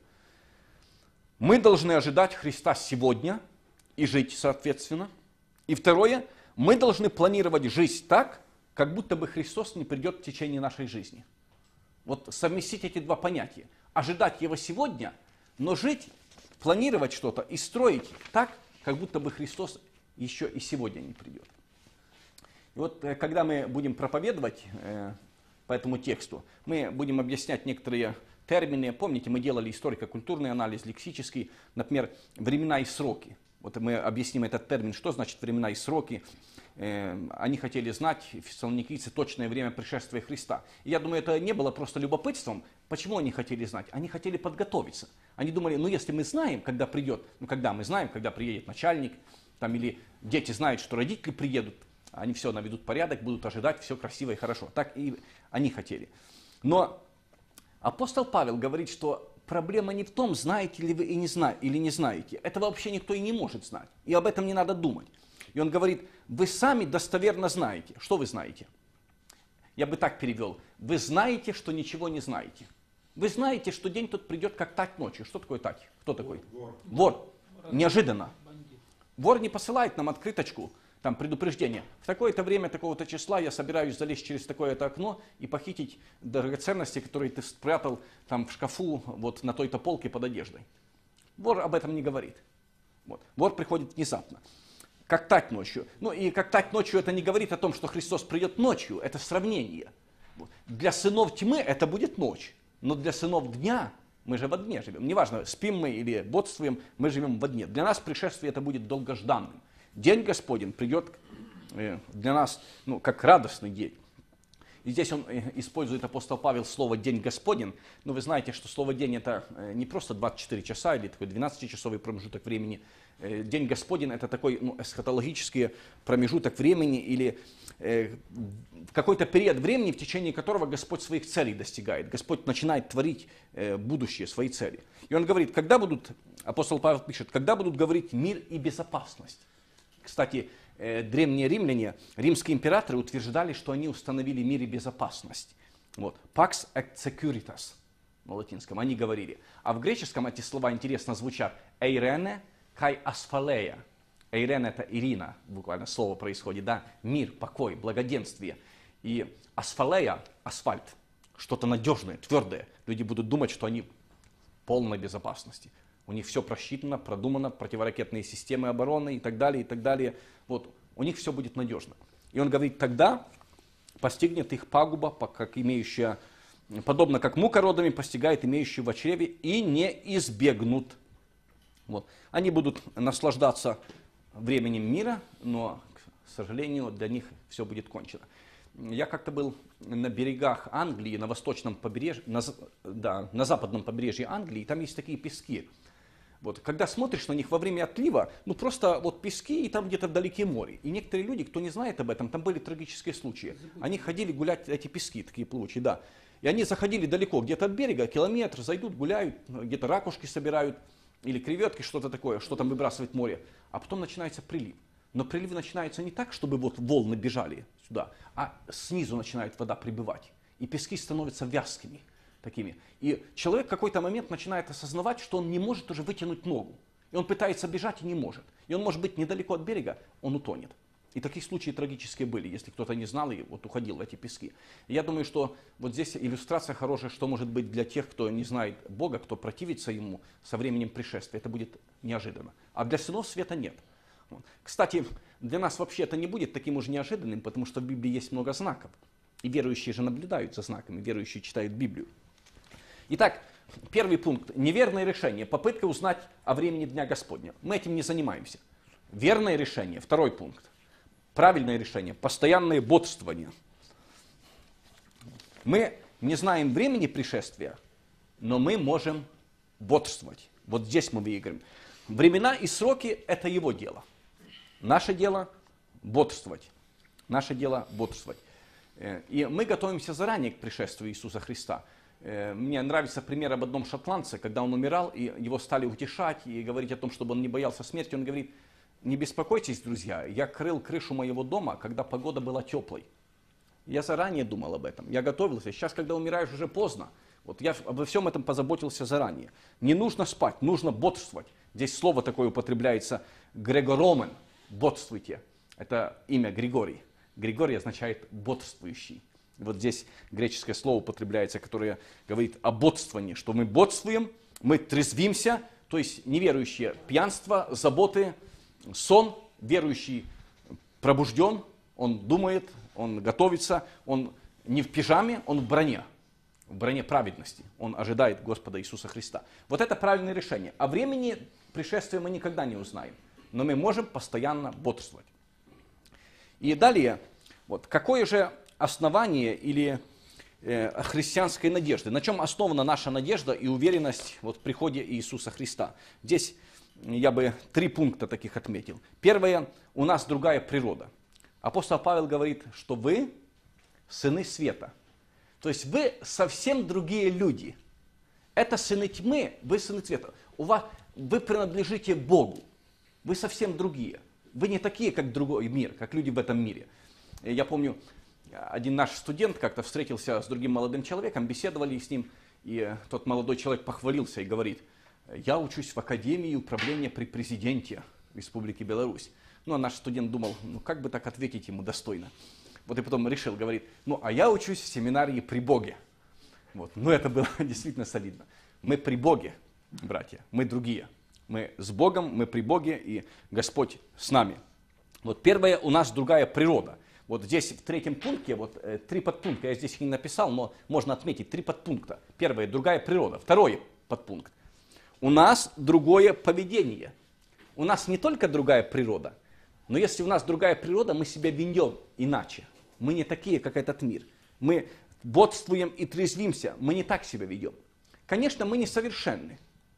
Мы должны ожидать Христа сегодня и жить соответственно. И второе, мы должны планировать жизнь так, как будто бы Христос не придет в течение нашей жизни. Вот совместить эти два понятия. Ожидать Его сегодня, но жить, планировать что-то и строить так, как будто бы Христос еще и сегодня не придет. И вот когда мы будем проповедовать э, по этому тексту, мы будем объяснять некоторые термины. Помните, мы делали историко-культурный анализ, лексический, например, времена и сроки. Вот мы объясним этот термин, что значит времена и сроки. Они хотели знать, фессалоникийцы, точное время пришествия Христа. И я думаю, это не было просто любопытством. Почему они хотели знать? Они хотели подготовиться. Они думали, ну если мы знаем, когда придет, ну когда мы знаем, когда приедет начальник, там, или дети знают, что родители приедут, они все наведут порядок, будут ожидать, все красиво и хорошо. Так и они хотели. Но апостол Павел говорит, что проблема не в том, знаете ли вы и не зна... или не знаете. Это вообще никто и не может знать. И об этом не надо думать. И он говорит, вы сами достоверно знаете. Что вы знаете? Я бы так перевел. Вы знаете, что ничего не знаете. Вы знаете, что день тот придет, как тать ночью. Что такое тать? Кто такой? Вор. Вор. Неожиданно. Вор не посылает нам открыточку, там предупреждение. В такое-то время, такого-то числа я собираюсь залезть через такое-то окно и похитить драгоценности, которые ты спрятал там в шкафу, вот на той-то полке под одеждой. Вор об этом не говорит. Вот. Вор приходит внезапно. Как тать ночью. Ну и как тать ночью это не говорит о том, что Христос придет ночью. Это сравнение. Вот. Для сынов тьмы это будет ночь. Но для сынов дня мы же во дне живем. Неважно, спим мы или бодрствуем, мы живем во дне. Для нас пришествие это будет долгожданным. День Господень придет для нас, ну, как радостный день. И здесь он использует, апостол Павел, слово «день Господень». Но вы знаете, что слово «день» это не просто двадцать четыре часа или такой двенадцатичасовый промежуток времени. День Господень это такой, ну, эсхатологический промежуток времени или э, какой-то период времени, в течение которого Господь своих целей достигает. Господь начинает творить э, будущее, свои цели. И он говорит, когда будут, апостол Павел пишет, когда будут говорить мир и безопасность. Кстати, э, древние римляне, римские императоры утверждали, что они установили мир и безопасность. Вот. Pax et securitas на латинском они говорили. А в греческом эти слова интересно звучат. Eirene kai asphaleia. Эйрен это Ирина, буквально слово происходит, да, мир, покой, благоденствие. И асфалея, асфальт, что-то надежное, твердое. Люди будут думать, что они в полной безопасности. У них все просчитано, продумано, противоракетные системы обороны и так далее, и так далее. Вот, у них все будет надежно. И он говорит, тогда постигнет их пагуба, как имеющая, подобно как мука родами постигает имеющую в чреве, и не избегнут. Вот. Они будут наслаждаться временем мира, но, к сожалению, для них все будет кончено. Я как-то был на берегах Англии, на восточном побережье, на, да, на западном побережье Англии, и там есть такие пески. Вот, когда смотришь на них во время отлива, ну просто вот пески и там где-то вдалеке море. И некоторые люди, кто не знает об этом, там были трагические случаи. Они ходили гулять эти пески, такие плавучие, да. И они заходили далеко, где-то от берега, километр, зайдут, гуляют, где-то ракушки собирают, или креветки, что-то такое, что там выбрасывает море. А потом начинается прилив. Но прилив начинается не так, чтобы вот волны бежали сюда, а снизу начинает вода прибывать. И пески становятся вязкими такими. И человек в какой-то момент начинает осознавать, что он не может уже вытянуть ногу. И он пытается бежать и не может. И он может быть недалеко от берега, он утонет. И такие случаи трагические были, если кто-то не знал и вот уходил в эти пески. И я думаю, что вот здесь иллюстрация хорошая, что может быть для тех, кто не знает Бога, кто противится Ему со временем пришествия. Это будет неожиданно. А для сынов света нет. Кстати, для нас вообще это не будет таким уж неожиданным, потому что в Библии есть много знаков. И верующие же наблюдают за знаками, верующие читают Библию. Итак, первый пункт. Неверное решение. Попытка узнать о времени Дня Господня. Мы этим не занимаемся. Верное решение. Второй пункт. Правильное решение. Постоянное бодрствование. Мы не знаем времени пришествия, но мы можем бодрствовать. Вот здесь мы выиграем. Времена и сроки – это его дело. Наше дело – бодрствовать. Наше дело – бодрствовать. И мы готовимся заранее к пришествию Иисуса Христа. Мне нравится пример об одном шотландце, когда он умирал, и его стали утешать и говорить о том, чтобы он не боялся смерти. Он говорит: не беспокойтесь, друзья, я крыл крышу моего дома, когда погода была теплой. Я заранее думал об этом, я готовился. Сейчас, когда умираешь, уже поздно. Вот я обо всем этом позаботился заранее. Не нужно спать, нужно бодрствовать. Здесь слово такое употребляется грегоромен, бодрствуйте. Это имя Григорий. Григорий означает бодрствующий. И вот здесь греческое слово употребляется, которое говорит о бодствовании, что мы бодствуем, мы трезвимся, то есть неверующие пьянство, заботы, сон, верующий пробужден, он думает, он готовится, он не в пижаме, он в броне, в броне праведности, он ожидает Господа Иисуса Христа. Вот это правильное решение. О времени пришествия мы никогда не узнаем, но мы можем постоянно бодрствовать. И далее, вот, какое же основание или э, христианской надежды? На чем основана наша надежда и уверенность вот, в приходе Иисуса Христа? Здесь я бы три пункта таких отметил. Первое, у нас другая природа. Апостол Павел говорит, что вы сыны света. То есть вы совсем другие люди. Это сыны тьмы, вы сыны света. У вас, вы принадлежите Богу. Вы совсем другие. Вы не такие, как другой мир, как люди в этом мире. Я помню, один наш студент как-то встретился с другим молодым человеком, беседовали с ним, и тот молодой человек похвалился и говорит: я учусь в Академии управления при президенте Республики Беларусь. Ну, а наш студент думал, ну, как бы так ответить ему достойно. Вот и потом решил, говорит: ну, а я учусь в семинарии при Боге. Вот. Ну, это было действительно солидно. Мы при Боге, братья, мы другие. Мы с Богом, мы при Боге, и Господь с нами. Вот первое, у нас другая природа. Вот здесь в третьем пункте, вот э, три подпункта, я здесь их не написал, но можно отметить три подпункта. Первое, другая природа. Второй подпункт. У нас другое поведение. У нас не только другая природа, но если у нас другая природа, мы себя ведем иначе. Мы не такие, как этот мир. Мы бодствуем и трезвимся, мы не так себя ведем. Конечно, мы несовершенны.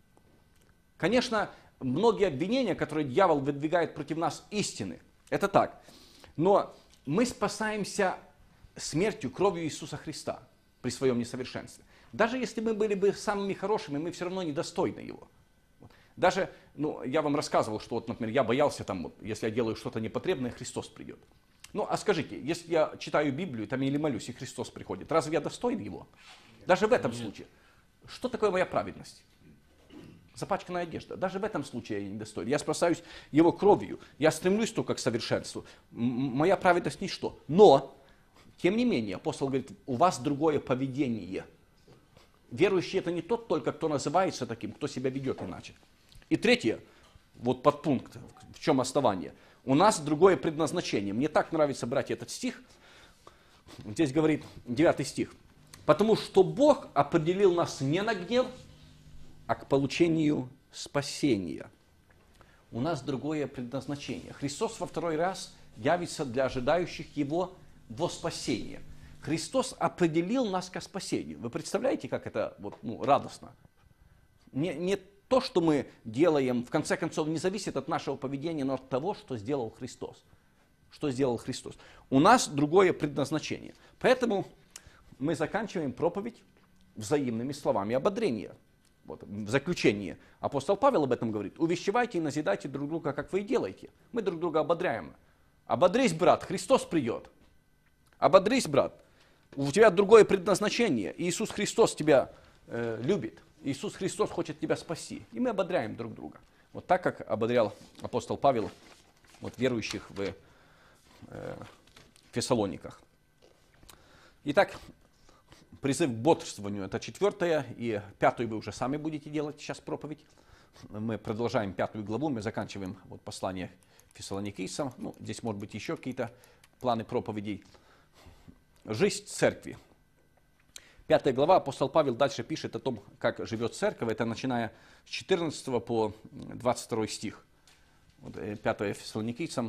Конечно, многие обвинения, которые дьявол выдвигает против нас, истины. Это так. Но мы спасаемся смертью, кровью Иисуса Христа при своем несовершенстве. Даже если мы были бы самыми хорошими, мы все равно недостойны Его. Даже, ну, я вам рассказывал, что, вот, например, я боялся, там, вот, если я делаю что-то непотребное, Христос придет. Ну, а скажите, если я читаю Библию там, или молюсь, и Христос приходит, разве я достоин Его? Даже в этом Нет. случае. Что такое моя праведность? Запачканная одежда. Даже в этом случае я не достоин. Я спасаюсь Его кровью. Я стремлюсь только к совершенству. М- моя праведность ничто. Но, тем не менее, апостол говорит, у вас другое поведение. Верующий это не тот только, кто называется таким, кто себя ведет иначе. И третье, вот подпункт, в чем основание. У нас другое предназначение. Мне так нравится, братья, этот стих. Здесь говорит девятый стих. Потому что Бог определил нас не на гнев, а к получению спасения. У нас другое предназначение. Христос во второй раз явится для ожидающих Его во спасение. Христос определил нас ко спасению. Вы представляете, как это вот, ну, радостно? Не, не то, что мы делаем, в конце концов, не зависит от нашего поведения, но от того, что сделал Христос. Что сделал Христос. У нас другое предназначение. Поэтому мы заканчиваем проповедь взаимными словами ободрения. Вот, в заключении апостол Павел об этом говорит. Увещевайте и назидайте друг друга, как вы и делаете. Мы друг друга ободряем. Ободрись, брат, Христос придет. Ободрись, брат. У тебя другое предназначение. Иисус Христос тебя э, любит. Иисус Христос хочет тебя спасти. И мы ободряем друг друга. Вот так, как ободрял апостол Павел вот, верующих в э, Фессалониках. Итак, призыв к бодрствованию – это четвертое, и пятую вы уже сами будете делать сейчас проповедь. Мы продолжаем пятую главу, мы заканчиваем вот, послание Фессалоникийцам. Ну, здесь, может быть, еще какие-то планы проповедей. Жизнь церкви. Пятая глава, апостол Павел дальше пишет о том, как живет церковь. Это начиная с четырнадцатого по двадцать второй стих. Вот, пятая Фессалоникийцам,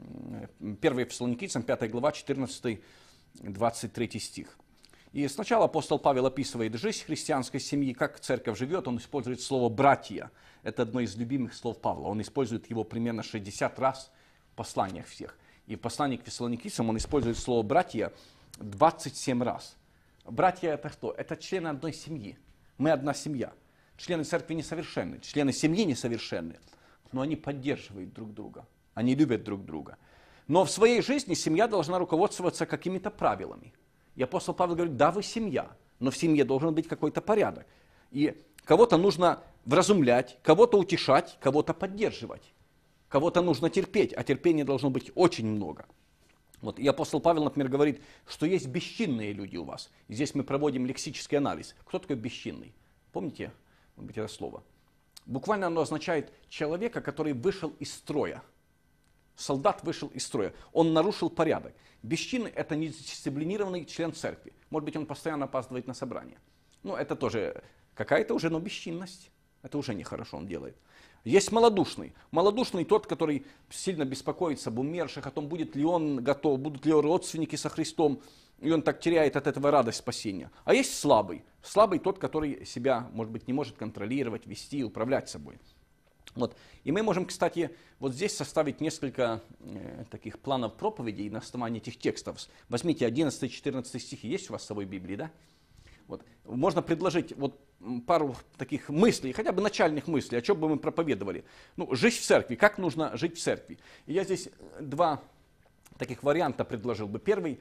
первая Фессалоникийцам, пятая глава, четырнадцатый двадцать третий стих. И сначала апостол Павел описывает жизнь христианской семьи, как церковь живет. Он использует слово «братья». Это одно из любимых слов Павла. Он использует его примерно шестьдесят раз в посланиях всех. И в послании к Фессалоникийцам он использует слово «братья» двадцать семь раз. Братья это что? Это члены одной семьи. Мы одна семья. Члены церкви несовершенны, члены семьи несовершенны, но они поддерживают друг друга. Они любят друг друга. Но в своей жизни семья должна руководствоваться какими-то правилами. И апостол Павел говорит, да, вы семья, но в семье должен быть какой-то порядок. И кого-то нужно вразумлять, кого-то утешать, кого-то поддерживать. Кого-то нужно терпеть, а терпения должно быть очень много. Вот. И апостол Павел, например, говорит, что есть бесчинные люди у вас. И здесь мы проводим лексический анализ. Кто такой бесчинный? Помните, может быть, это слово? Буквально оно означает человека, который вышел из строя. Солдат вышел из строя. Он нарушил порядок. Бесчинный – это недисциплинированный член церкви. Может быть, он постоянно опаздывает на собрание. Ну, это тоже какая-то уже, но бесчинность. Это уже нехорошо он делает. Есть малодушный. Малодушный тот, который сильно беспокоится об умерших, о том, будет ли он готов, будут ли его родственники со Христом, и он так теряет от этого радость спасения. А есть слабый. Слабый тот, который себя, может быть, не может контролировать, вести, управлять собой. Вот. И мы можем, кстати, вот здесь составить несколько э, таких планов проповедей на основании этих текстов. Возьмите одиннадцатый-четырнадцатый стихи, есть у вас с собой Библии, да? Вот. Можно предложить вот пару таких мыслей, хотя бы начальных мыслей, о чем бы мы проповедовали. Ну, жить в церкви, как нужно жить в церкви. И я здесь два таких варианта предложил бы. Первый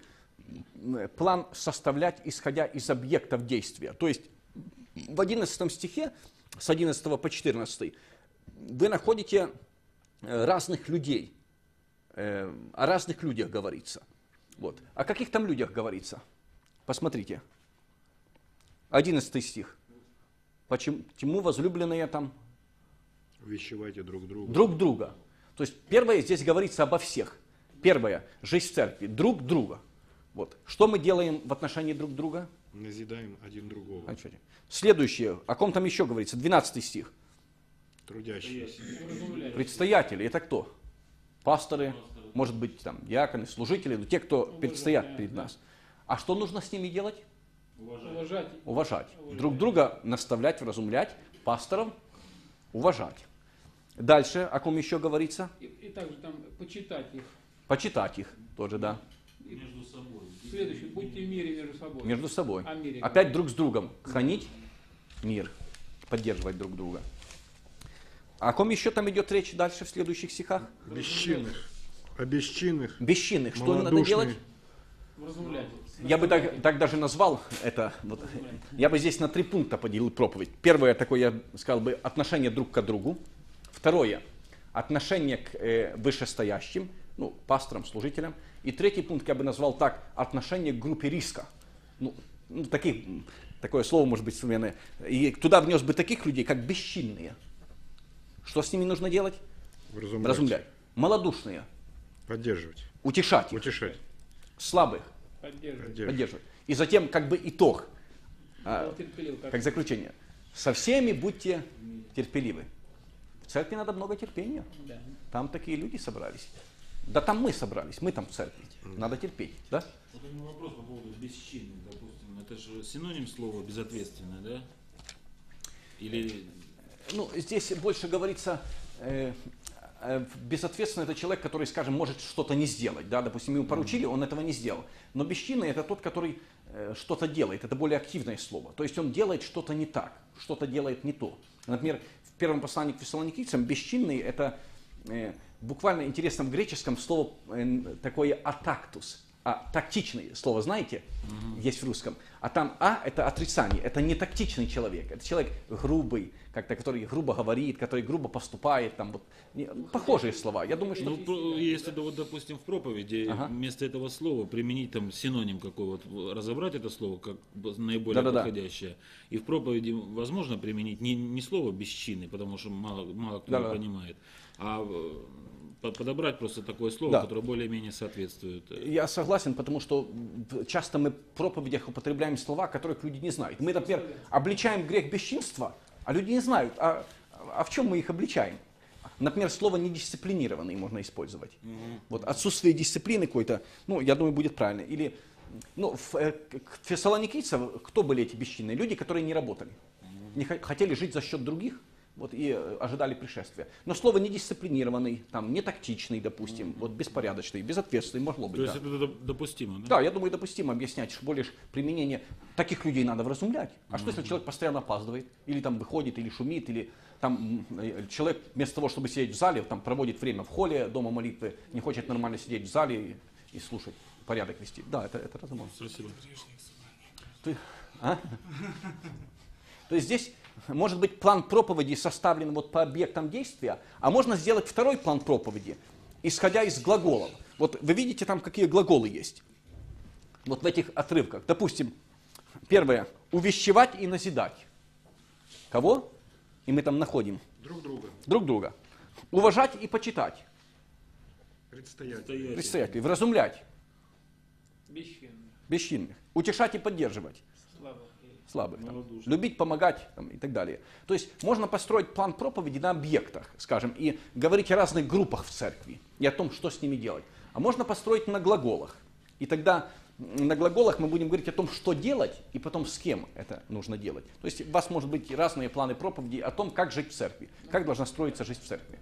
– план составлять, исходя из объектов действия. То есть в одиннадцатом стихе, с одиннадцатого по четырнадцатый, вы находите разных людей, о разных людях говорится. Вот. О каких там людях говорится? Посмотрите. одиннадцатый стих. Почему возлюбленные там? Увещевайте друг друга. Друг друга. То есть первое, здесь говорится обо всех. Первое, жизнь в церкви, друг друга. Вот. Что мы делаем в отношении друг друга? Назидаем один другого. Следующее, о ком там еще говорится? двенадцатый стих. Трудящиеся. Предстоятели, это кто? Пасторы, может быть, там, диаконы, служители, но те, кто предстоят перед нас. А что нужно с ними делать? Уважать. Уважать. Друг друга наставлять, вразумлять, пасторов уважать. Дальше, о ком еще говорится? И, и также там почитать их. Почитать их тоже, да. Между собой. Следующее, будьте в мире между собой. Между собой. О мире, опять друг с другом. Хранить мир, поддерживать друг друга. О ком еще там идет речь дальше в следующих стихах? Бесчинных. О бесчинных. Бесчинных. Что надо делать? Вразумлять. Я бы так, так даже назвал это, вот, я бы здесь на три пункта поделил проповедь. Первое, такое, я сказал бы, отношение друг к другу. Второе, отношение к э, вышестоящим, ну, пасторам, служителям. И третий пункт я бы назвал так, отношение к группе риска. Ну, ну таких, такое слово может быть современное. И туда внес бы таких людей, как бесчинные. Что с ними нужно делать? Вразумлять. Разумлять. Малодушные. Поддерживать. Утешать их. Утешать. Слабых. Поддерживать. Поддерживать. И затем как бы итог, а, Терпелив, как... как заключение. Со всеми будьте терпеливы. В церкви надо много терпения. Да. Там такие люди собрались. Да там мы собрались, мы там в церкви. Надо терпеть, да? Вот у меня вопрос по поводу бесчинных, допустим. Это же синоним слова безответственное, да? Или... Ну, здесь больше говорится, э, э, безответственно это человек, который, скажем, может что-то не сделать. Да? Допустим, ему поручили, он этого не сделал. Но бесчинный это тот, который э, что-то делает. Это более активное слово. То есть он делает что-то не так, что-то делает не то. Например, в первом послании к Фессалоникийцам бесчинный это э, буквально интересно в греческом слово э, такое атактус. А тактичный, слово знаете, угу. есть в русском. А там а это отрицание, это не тактичный человек, это человек грубый, как-то, который грубо говорит, который грубо поступает, там вот не, похожие слова. Я думаю, что... Ну, если, вот, допустим, в проповеди ага. вместо этого слова применить там синоним какого-то, разобрать это слово как наиболее Да-да-да. подходящее, и в проповеди возможно применить не, не слово бесчинный, потому что мало, мало кто Да-да-да. понимает, а подобрать просто такое слово, да. которое более-менее соответствует. Я согласен, потому что часто мы в проповедях употребляем слова, которых люди не знают. Мы, например, обличаем грех бесчинства, а люди не знают, а, а в чем мы их обличаем. Например, слово недисциплинированный можно использовать. Mm-hmm. Вот отсутствие дисциплины какой-то, ну, я думаю, будет правильно. Или, ну, в, к фессалоникийцам кто были эти бесчинные? Люди, которые не работали, mm-hmm. не хотели жить за счет других. Вот, и ожидали пришествия. Но слово недисциплинированный, там, нетактичный, допустим, mm-hmm. вот, беспорядочный, безответственный могло быть. То есть да. это допустимо, да? Да, я думаю, допустимо объяснять, что более применение таких людей надо вразумлять. А mm-hmm. что, если человек постоянно опаздывает, или там выходит, или шумит, или там человек вместо того, чтобы сидеть в зале, там, проводит время в холле дома молитвы, не хочет нормально сидеть в зале и, и слушать, порядок вести. Да, это, это разумно. Спасибо. Ты, а? То есть здесь... Может быть, план проповеди составлен вот по объектам действия, а можно сделать второй план проповеди, исходя из глаголов. Вот вы видите там, какие глаголы есть. Вот в этих отрывках. Допустим, первое. Увещевать и назидать. Кого? И мы там находим. Друг друга. Друг друга. Уважать и почитать. Предстоятелей. Предстоятелей. Вразумлять. Бесчинных. Бесчинных. Утешать и поддерживать. Слабых, там, любить, помогать там, и так далее. То есть можно построить план проповеди на объектах, скажем, и говорить о разных группах в церкви и о том, что с ними делать. А можно построить на глаголах. И тогда на глаголах мы будем говорить о том, что делать, и потом с кем это нужно делать. То есть у вас может быть разные планы проповеди о том, как жить в церкви, как должна строиться жизнь в церкви.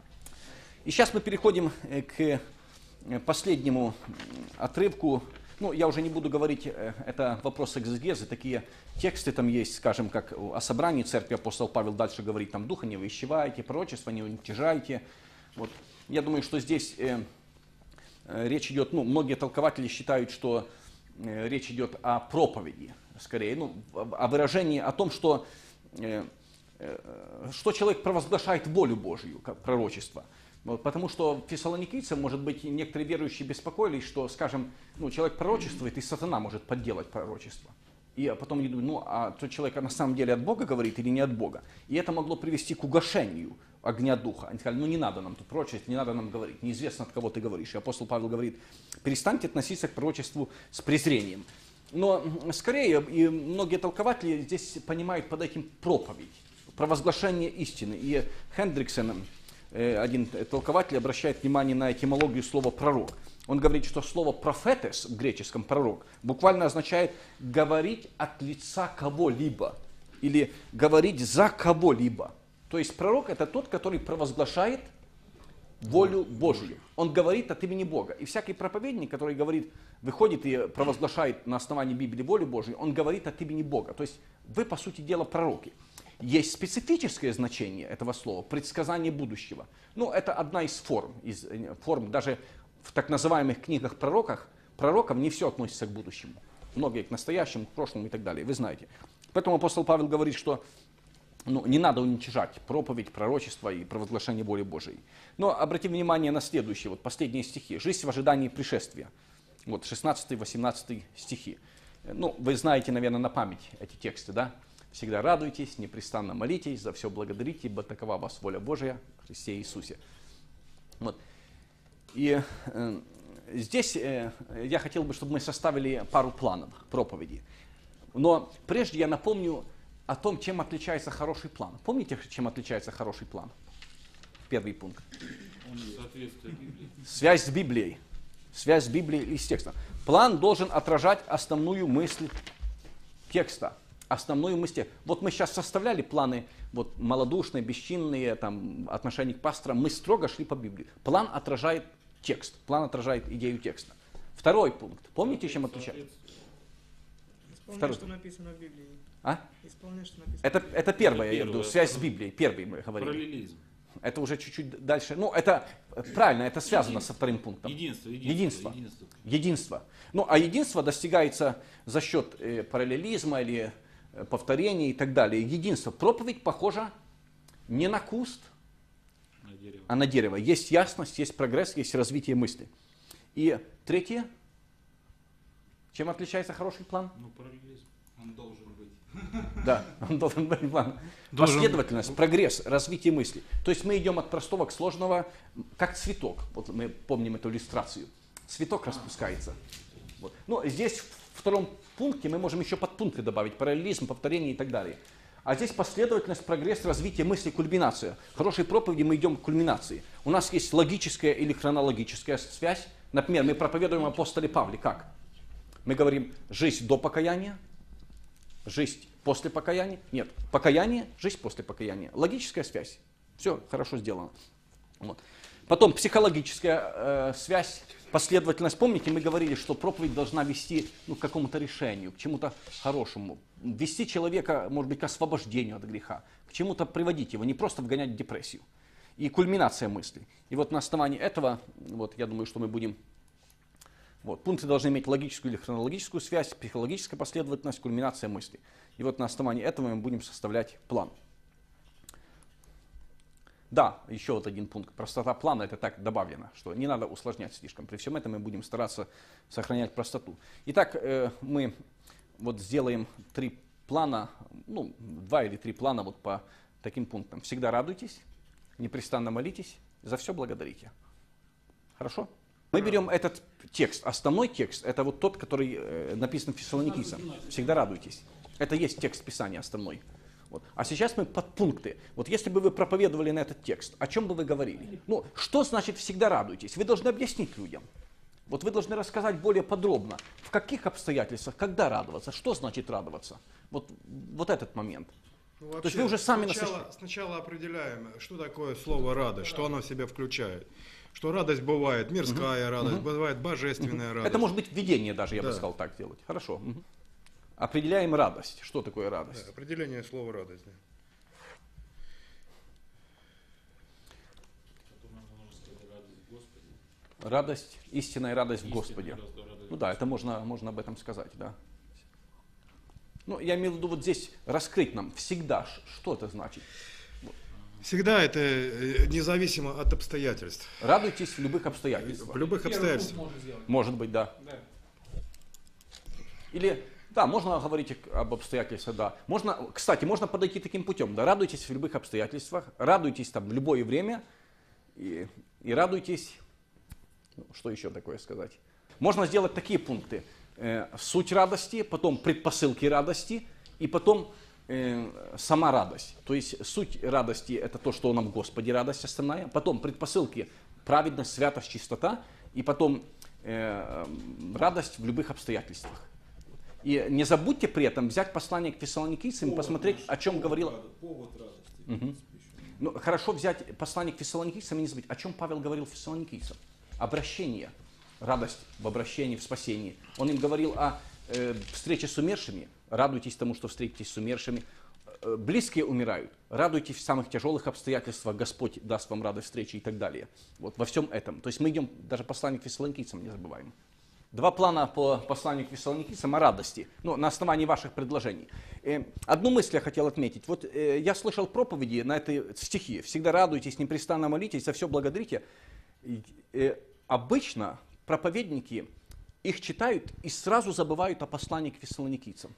И сейчас мы переходим к последнему отрывку. Ну, я уже не буду говорить, это вопрос экзегезы, такие тексты там есть, скажем, как о собрании церкви апостол Павел дальше говорит, там, духа не увещевайте, пророчества не уничижайте. Вот. Я думаю, что здесь э, речь идет, ну, многие толкователи считают, что э, речь идет о проповеди, скорее, ну, о выражении, о том, что, э, э, что человек провозглашает волю Божью, как пророчество. Потому что фессалоникийцам, может быть, некоторые верующие беспокоились, что, скажем, ну, человек пророчествует, и сатана может подделать пророчество. И потом они думают, ну, а тот человек на самом деле от Бога говорит или не от Бога? И это могло привести к угошению огня духа. Они сказали, ну, не надо нам тут пророчествовать, не надо нам говорить, неизвестно, от кого ты говоришь. И апостол Павел говорит, перестаньте относиться к пророчеству с презрением. Но скорее, и многие толкователи здесь понимают под этим проповедь, провозглашение истины. И Хендриксен, один толкователь, обращает внимание на этимологию слова «пророк». Он говорит, что слово «профетес» в греческом «пророк» буквально означает «говорить от лица кого-либо» или «говорить за кого-либо». То есть пророк – это тот, который провозглашает волю Божию. Он говорит от имени Бога. И всякий проповедник, который говорит, выходит и провозглашает на основании Библии волю Божию, он говорит от имени Бога. То есть вы, по сути дела, пророки. Есть специфическое значение этого слова, предсказание будущего. Ну, это одна из форм, из форм даже в так называемых книгах пророках, пророкам не все относится к будущему. Многие к настоящему, к прошлому и так далее, вы знаете. Поэтому апостол Павел говорит, что ну, не надо уничижать проповедь, пророчество и провозглашение воли Божией. Но обратим внимание на следующие, вот последние стихи. «Жизнь в ожидании пришествия». Вот шестнадцатый-восемнадцатый стихи. Ну, вы знаете, наверное, на память эти тексты, да? «Всегда радуйтесь, непрестанно молитесь, за все благодарите, ибо такова вас воля Божия в Христе Иисусе». Вот. И э, здесь э, я хотел бы, чтобы мы составили пару планов проповеди. Но прежде я напомню о том, чем отличается хороший план. Помните, чем отличается хороший план? Первый пункт. Связь с Библией. Связь с Библией и с текстом. План должен отражать основную мысль текста. Основную мысль. Вот мы сейчас составляли планы вот, малодушные, бесчинные, там, отношения к пасторам. Мы строго шли по Библии. План отражает текст. План отражает идею текста. Второй пункт. Помните, чем отличается? Исполняй, что написано в Библии. А? Исполняй, что написано. Это, это первое, я имею в виду, связь с Библией. Первый мы говорили. Параллелизм. это уже чуть-чуть дальше. Ну, это правильно, это связано со вторым пунктом. Единство, Единство. единство. Единство. Единство. Ну, а единство достигается за счет э, параллелизма или э, повторения и так далее. Единство. Проповедь похожа не на куст, На дерево. а на дерево. Есть ясность, есть прогресс, есть развитие мысли. И третье. Чем отличается хороший план? Ну, параллелизм. Он должен быть. Да, он должен быть план. Должен- Последовательность, прогресс, развитие мысли. То есть мы идем от простого к сложного, как цветок. Вот мы помним эту иллюстрацию. Цветок распускается. Вот. Но здесь в втором пункте мы можем еще подпункты добавить. Параллелизм, повторение и так далее. А здесь последовательность, прогресс, развитие мысли, кульминация. В хорошей проповеди мы идем к кульминации. У нас есть логическая или хронологическая связь. Например, мы проповедуем о апостоле Павле. Как? Мы говорим жизнь до покаяния, жизнь после покаяния. Нет, покаяние, жизнь после покаяния. Логическая связь. Все хорошо сделано. Вот. Потом психологическая э, связь, последовательность. Помните, мы говорили, что проповедь должна вести ну, к какому-то решению, к чему-то хорошему. Вести человека, может быть, к освобождению от греха, к чему-то приводить его, не просто вгонять в депрессию. И кульминация мыслей. И вот на основании этого, вот, я думаю, что мы будем... Вот, пункты должны иметь логическую или хронологическую связь, психологическая последовательность, кульминация мысли. И вот на основании этого мы будем составлять план. Да, еще вот один пункт. Простота плана, это так добавлено, что не надо усложнять слишком. При всем этом мы будем стараться сохранять простоту. Итак, э, мы вот сделаем три плана, ну, два или три плана вот по таким пунктам. Всегда радуйтесь, непрестанно молитесь, за все благодарите. Хорошо? Мы берем этот текст, основной текст, это вот тот, который э, написан Фессалоникийцам. Всегда радуйтесь. Это есть текст Писания основной. Вот. А сейчас мы подпункты. Вот если бы вы проповедовали на этот текст, о чем бы вы говорили? Ну, что значит всегда радуйтесь? Вы должны объяснить людям. Вот вы должны рассказать более подробно, в каких обстоятельствах, когда радоваться, что значит радоваться. Вот, вот этот момент. Ну, То есть вы уже сами сначала, насыщ- сначала определяем, что такое слово радость, что оно в себя включает. Что радость бывает мирская радость, бывает божественная радость. Это может быть введение даже, я бы Да. сказал, так делать. Хорошо. Мгм. Определяем радость. Что такое Да, радость? определение слова радость. Да. Потом нам нужно сказать радость в Господе. Радость, истинная радость в Истинная Господе. радость, радость Ну в да, это можно, можно об этом сказать, да. Ну, я имею в виду вот здесь раскрыть нам всегда, ш- что это значит. Всегда это э, независимо от обстоятельств. Радуйтесь в любых обстоятельствах. В любых Первый обстоятельствах. пункт можно сделать. Может быть, да. Да. Или, да, можно говорить об обстоятельствах, да. Можно, кстати, можно подойти таким путем, да, радуйтесь в любых обстоятельствах, радуйтесь там в любое время и, и радуйтесь, ну, что еще такое сказать. Можно сделать такие пункты. Э, суть радости, потом предпосылки радости и потом э, сама радость. То есть суть радости это то, что нам в Господе радость основная, потом предпосылки праведность, святость, чистота и потом э, радость в любых обстоятельствах. И не забудьте при этом взять послание к Фессалоникийцам и посмотреть, о чем говорил... Повод радости. Мгм. Ну, хорошо взять послание к Фессалоникийцам и не забыть, о чем Павел говорил Фессалоникийцам. Обращение, радость в обращении, в спасении. Он им говорил о э, встрече с умершими, радуйтесь тому, что встретитесь с умершими. Э, близкие умирают, радуйтесь в самых тяжелых обстоятельствах, Господь даст вам радость встречи и так далее. Вот во всем этом. То есть мы идем, даже послание к Фессалоникийцам не забываем. Два плана по посланию к Фессалоникийцам о радости, ну, на основании ваших предложений. Э, одну мысль я хотел отметить. Вот э, я слышал проповеди на этой стихи. Всегда радуйтесь, непрестанно молитесь, за все благодарите. И, э, обычно проповедники их читают и сразу забывают о послании к Фессалоникийцам.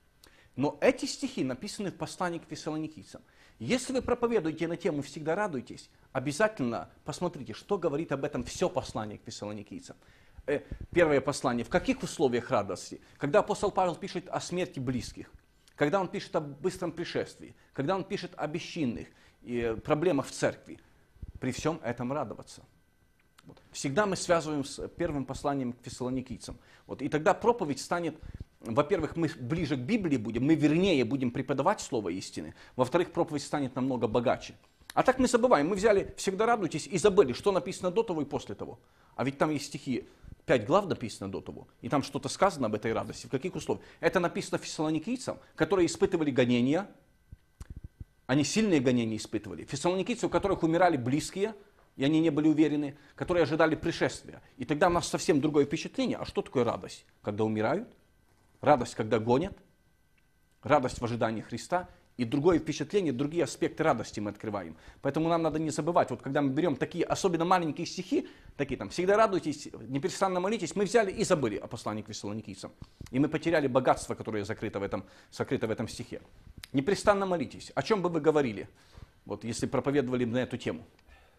Но эти стихи написаны в послании к Фессалоникийцам. Если вы проповедуете на тему «Всегда радуйтесь», обязательно посмотрите, что говорит об этом все послание к Фессалоникийцам. Первое послание. В каких условиях радости? Когда апостол Павел пишет о смерти близких, когда он пишет о быстром пришествии, когда он пишет о бесчинных и проблемах в церкви. При всем этом радоваться. Вот. Всегда мы связываем с первым посланием к Фессалоникийцам. Вот. И тогда проповедь станет, во-первых, мы ближе к Библии будем, мы вернее будем преподавать слово истины. Во-вторых, проповедь станет намного богаче. А так мы забываем, мы взяли «Всегда радуйтесь» и забыли, что написано до того и после того. А ведь там есть стихи, пять глав написано до того, и там что-то сказано об этой радости, в каких условиях. Это написано Фессалоникийцам, которые испытывали гонения, Они сильные гонения испытывали. Фессалоникийцы, у которых умирали близкие, и они не были уверены, которые ожидали пришествия. И тогда у нас совсем другое впечатление. А что такое радость? Когда умирают? Радость, когда гонят? Радость в ожидании Христа? И другое впечатление, другие аспекты радости мы открываем. Поэтому нам надо не забывать, вот когда мы берем такие, особенно маленькие стихи, такие там, всегда радуйтесь, непрестанно молитесь, мы взяли и забыли о послании к Фессалоникийцам. И мы потеряли богатство, которое закрыто в этом, сокрыто в этом стихе. Непрестанно молитесь. О чем бы вы говорили, вот если проповедовали на эту тему?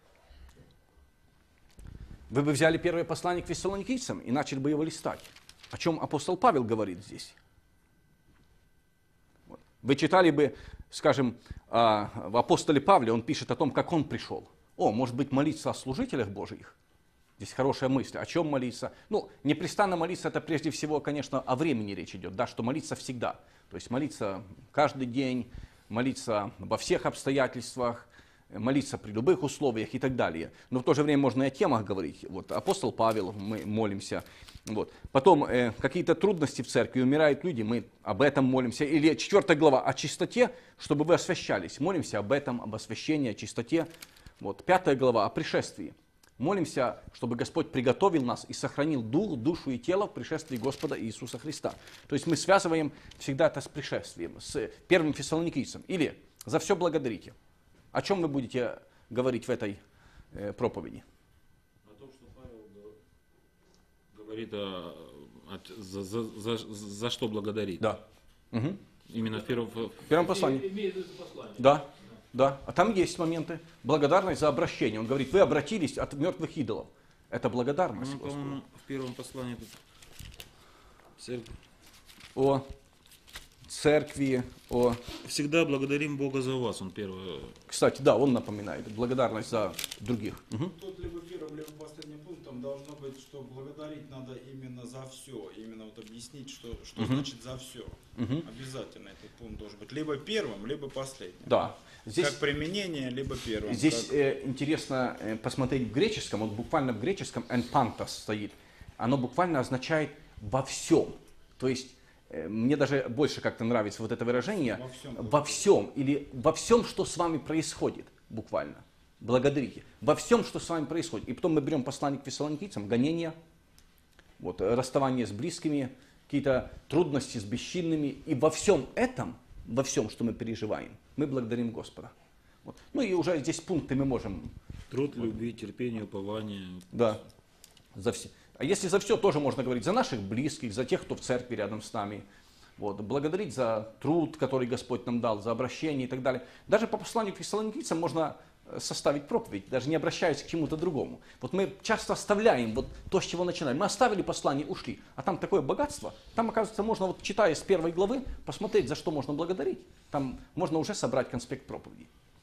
Вы бы взяли первое послание к Фессалоникийцам и начали бы его листать. О чем апостол Павел говорит здесь? Вы читали бы, скажем, в апостоле Павле, он пишет о том, как он пришел. О, может быть, молиться о служителях Божьих? Здесь хорошая мысль. О чем молиться? Ну, непрестанно молиться, это прежде всего, конечно, о времени речь идет, да, что молиться всегда. То есть молиться каждый день, молиться во всех обстоятельствах, молиться при любых условиях и так далее. Но в то же время можно и о темах говорить. Вот апостол Павел, мы молимся. Вот. Потом э, какие-то трудности в церкви, умирают люди, мы об этом молимся. Или четвертая глава о чистоте, чтобы вы освящались. Молимся об этом, об освящении, о чистоте. Вот. Пятая глава о пришествии. Молимся, чтобы Господь приготовил нас и сохранил дух, душу и тело в пришествии Господа Иисуса Христа. То есть мы связываем всегда это с пришествием, с первым Фессалоникийцем. Или за все благодарите. О чем вы будете говорить в этой э, проповеди? О том, что Павел говорит о, о, за, за, за, за что благодарить. Да. Угу. Именно в первом, в первом послании. Имеет это послание. Да, да. А там есть моменты. Благодарность за обращение. Он говорит, вы обратились от мертвых идолов. Это благодарность. Ну, по-моему, в первом послании тут церковь. О церкви, о... Всегда благодарим Бога за вас, он первый. Кстати, да, он напоминает. Благодарность за других. Угу. Тут либо первым, либо последним пунктом должно быть, что благодарить надо именно за все. Именно вот объяснить, что, что угу. значит за все. Угу. Обязательно этот пункт должен быть либо первым, либо последним. Да. Здесь, как применение, либо первым. Здесь как... э, интересно э, посмотреть в греческом, вот буквально в греческом «энпантос» стоит. Оно буквально означает «во всем». То есть э, мне даже больше как-то нравится вот это выражение «во всем», во всем или «во всем, что с вами происходит», буквально. Благодарите. Во всем, что с вами происходит. И потом мы берем послание к Фессалоникийцам, гонения, вот, расставание с близкими, какие-то трудности с бесчинными. И во всем этом, во всем, что мы переживаем, мы благодарим Господа. Вот. Ну и уже здесь пункты мы можем... Труд, любви, терпение, упование. Да. За все. А если за все, тоже можно говорить за наших близких, за тех, кто в церкви рядом с нами. Вот. Благодарить за труд, который Господь нам дал, за обращение и так далее. Даже по посланию к Фессалоникийцам можно составить проповедь, даже не обращаясь к чему-то другому. Вот мы часто оставляем вот то, с чего начинаем. Мы оставили послание, ушли. А там такое богатство. Там, оказывается, можно, вот читая с первой главы, посмотреть, за что можно благодарить. Там можно уже собрать конспект проповеди.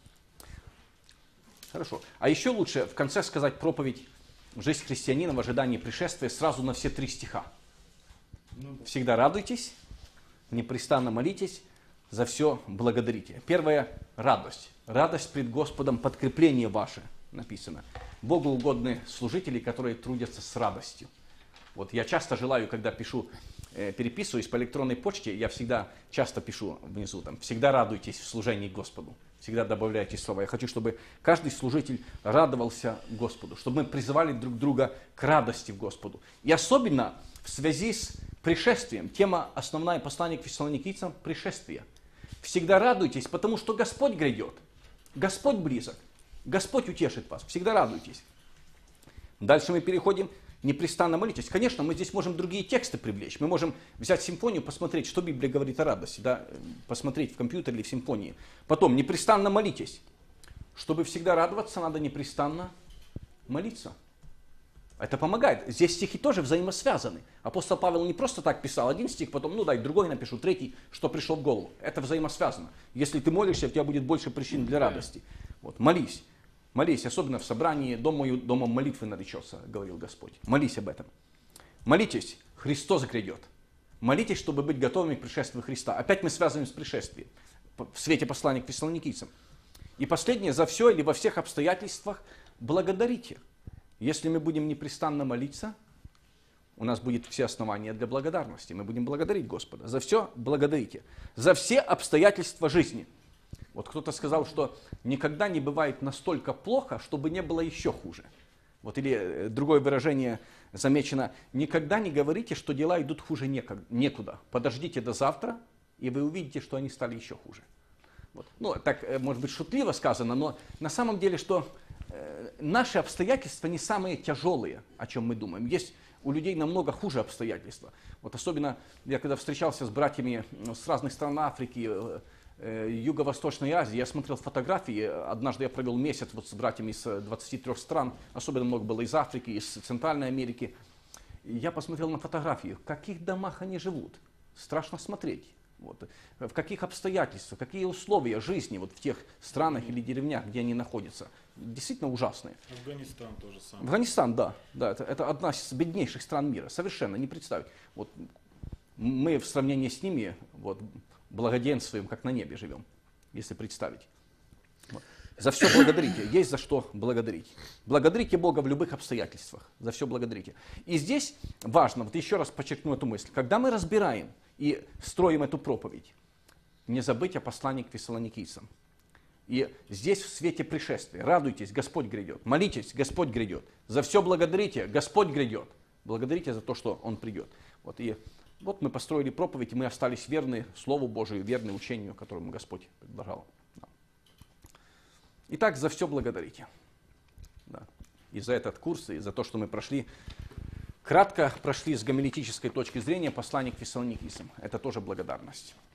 Хорошо. А еще лучше в конце сказать проповедь «Жизнь христианина в ожидании пришествия» сразу на все три стиха. Всегда радуйтесь, непрестанно молитесь, за все благодарите. Первое – радость. Радость пред Господом, подкрепление ваше, написано. Богу угодны служители, которые трудятся с радостью. Вот я часто желаю, когда пишу, э, переписываюсь по электронной почте, я всегда часто пишу внизу, там, всегда радуйтесь в служении Господу. Всегда добавляйте слова. Я хочу, чтобы каждый служитель радовался Господу, чтобы мы призывали друг друга к радости в Господу. И особенно в связи с пришествием. Тема основная послания к Фессалоникийцам – пришествие. Всегда радуйтесь, потому что Господь грядет. Господь близок. Господь утешит вас. Всегда радуйтесь. Дальше мы переходим. Непрестанно молитесь. Конечно, мы здесь можем другие тексты привлечь. Мы можем взять симфонию, посмотреть, что Библия говорит о радости. Да? Посмотреть в компьютере или в симфонии. Потом, непрестанно молитесь. Чтобы всегда радоваться, надо непрестанно молиться. Это помогает. Здесь стихи тоже взаимосвязаны. Апостол Павел не просто так писал один стих, потом, ну дай другой напишу, третий, что пришло в голову. Это взаимосвязано. Если ты молишься, у тебя будет больше причин для радости. Вот, молись. Молись, особенно в собрании, дом мой домом молитвы наречется, говорил Господь. Молись об этом. Молитесь, Христос грядет. Молитесь, чтобы быть готовыми к пришествию Христа. Опять мы связываем с пришествием в свете послания к Фессалоникийцам. И последнее, за все или во всех обстоятельствах благодарите. Если мы будем непрестанно молиться, у нас будет все основания для благодарности. Мы будем благодарить Господа. За все благодарите. За все обстоятельства жизни. Вот кто-то сказал, что никогда не бывает настолько плохо, чтобы не было еще хуже. Вот, или другое выражение замечено: никогда не говорите, что дела идут хуже некуда. Подождите до завтра, и вы увидите, что они стали еще хуже. Вот. Ну, так, может быть, шутливо сказано, но на самом деле, что э, наши обстоятельства не самые тяжелые, о чем мы думаем. Есть у людей намного хуже обстоятельства. Вот особенно я когда встречался с братьями с разных стран Африки, э, э, Юго-Восточной Азии, я смотрел фотографии. Однажды я провел месяц вот с братьями из двадцати трёх стран, особенно много было из Африки, из Центральной Америки. И я посмотрел на фотографии, в каких домах они живут. Страшно смотреть. Вот. В каких обстоятельствах, какие условия жизни вот в тех странах или деревнях, где они находятся. Действительно ужасные. Афганистан тоже самое. Афганистан, да. да это, это одна из беднейших стран мира. Совершенно не представить. Вот мы в сравнении с ними вот, благоденствуем, как на небе живем, если представить. Вот. За все благодарите. Есть за что благодарить. Благодарите Бога в любых обстоятельствах. За все благодарите. И здесь важно, вот еще раз подчеркну эту мысль. Когда мы разбираем и строим эту проповедь, не забыть о послании к фессалоникийцам. И здесь в свете пришествия радуйтесь, Господь грядет. Молитесь, Господь грядет. За все благодарите, Господь грядет. Благодарите за то, что Он придет. Вот, и вот мы построили проповедь, и мы остались верны Слову Божию, верны учению, которому Господь предлагал. Да. Итак, за все благодарите. Да. И за этот курс, и за то, что мы прошли. Кратко прошли с гомилетической точки зрения послание к фессалоникийцам. Это тоже благодарность.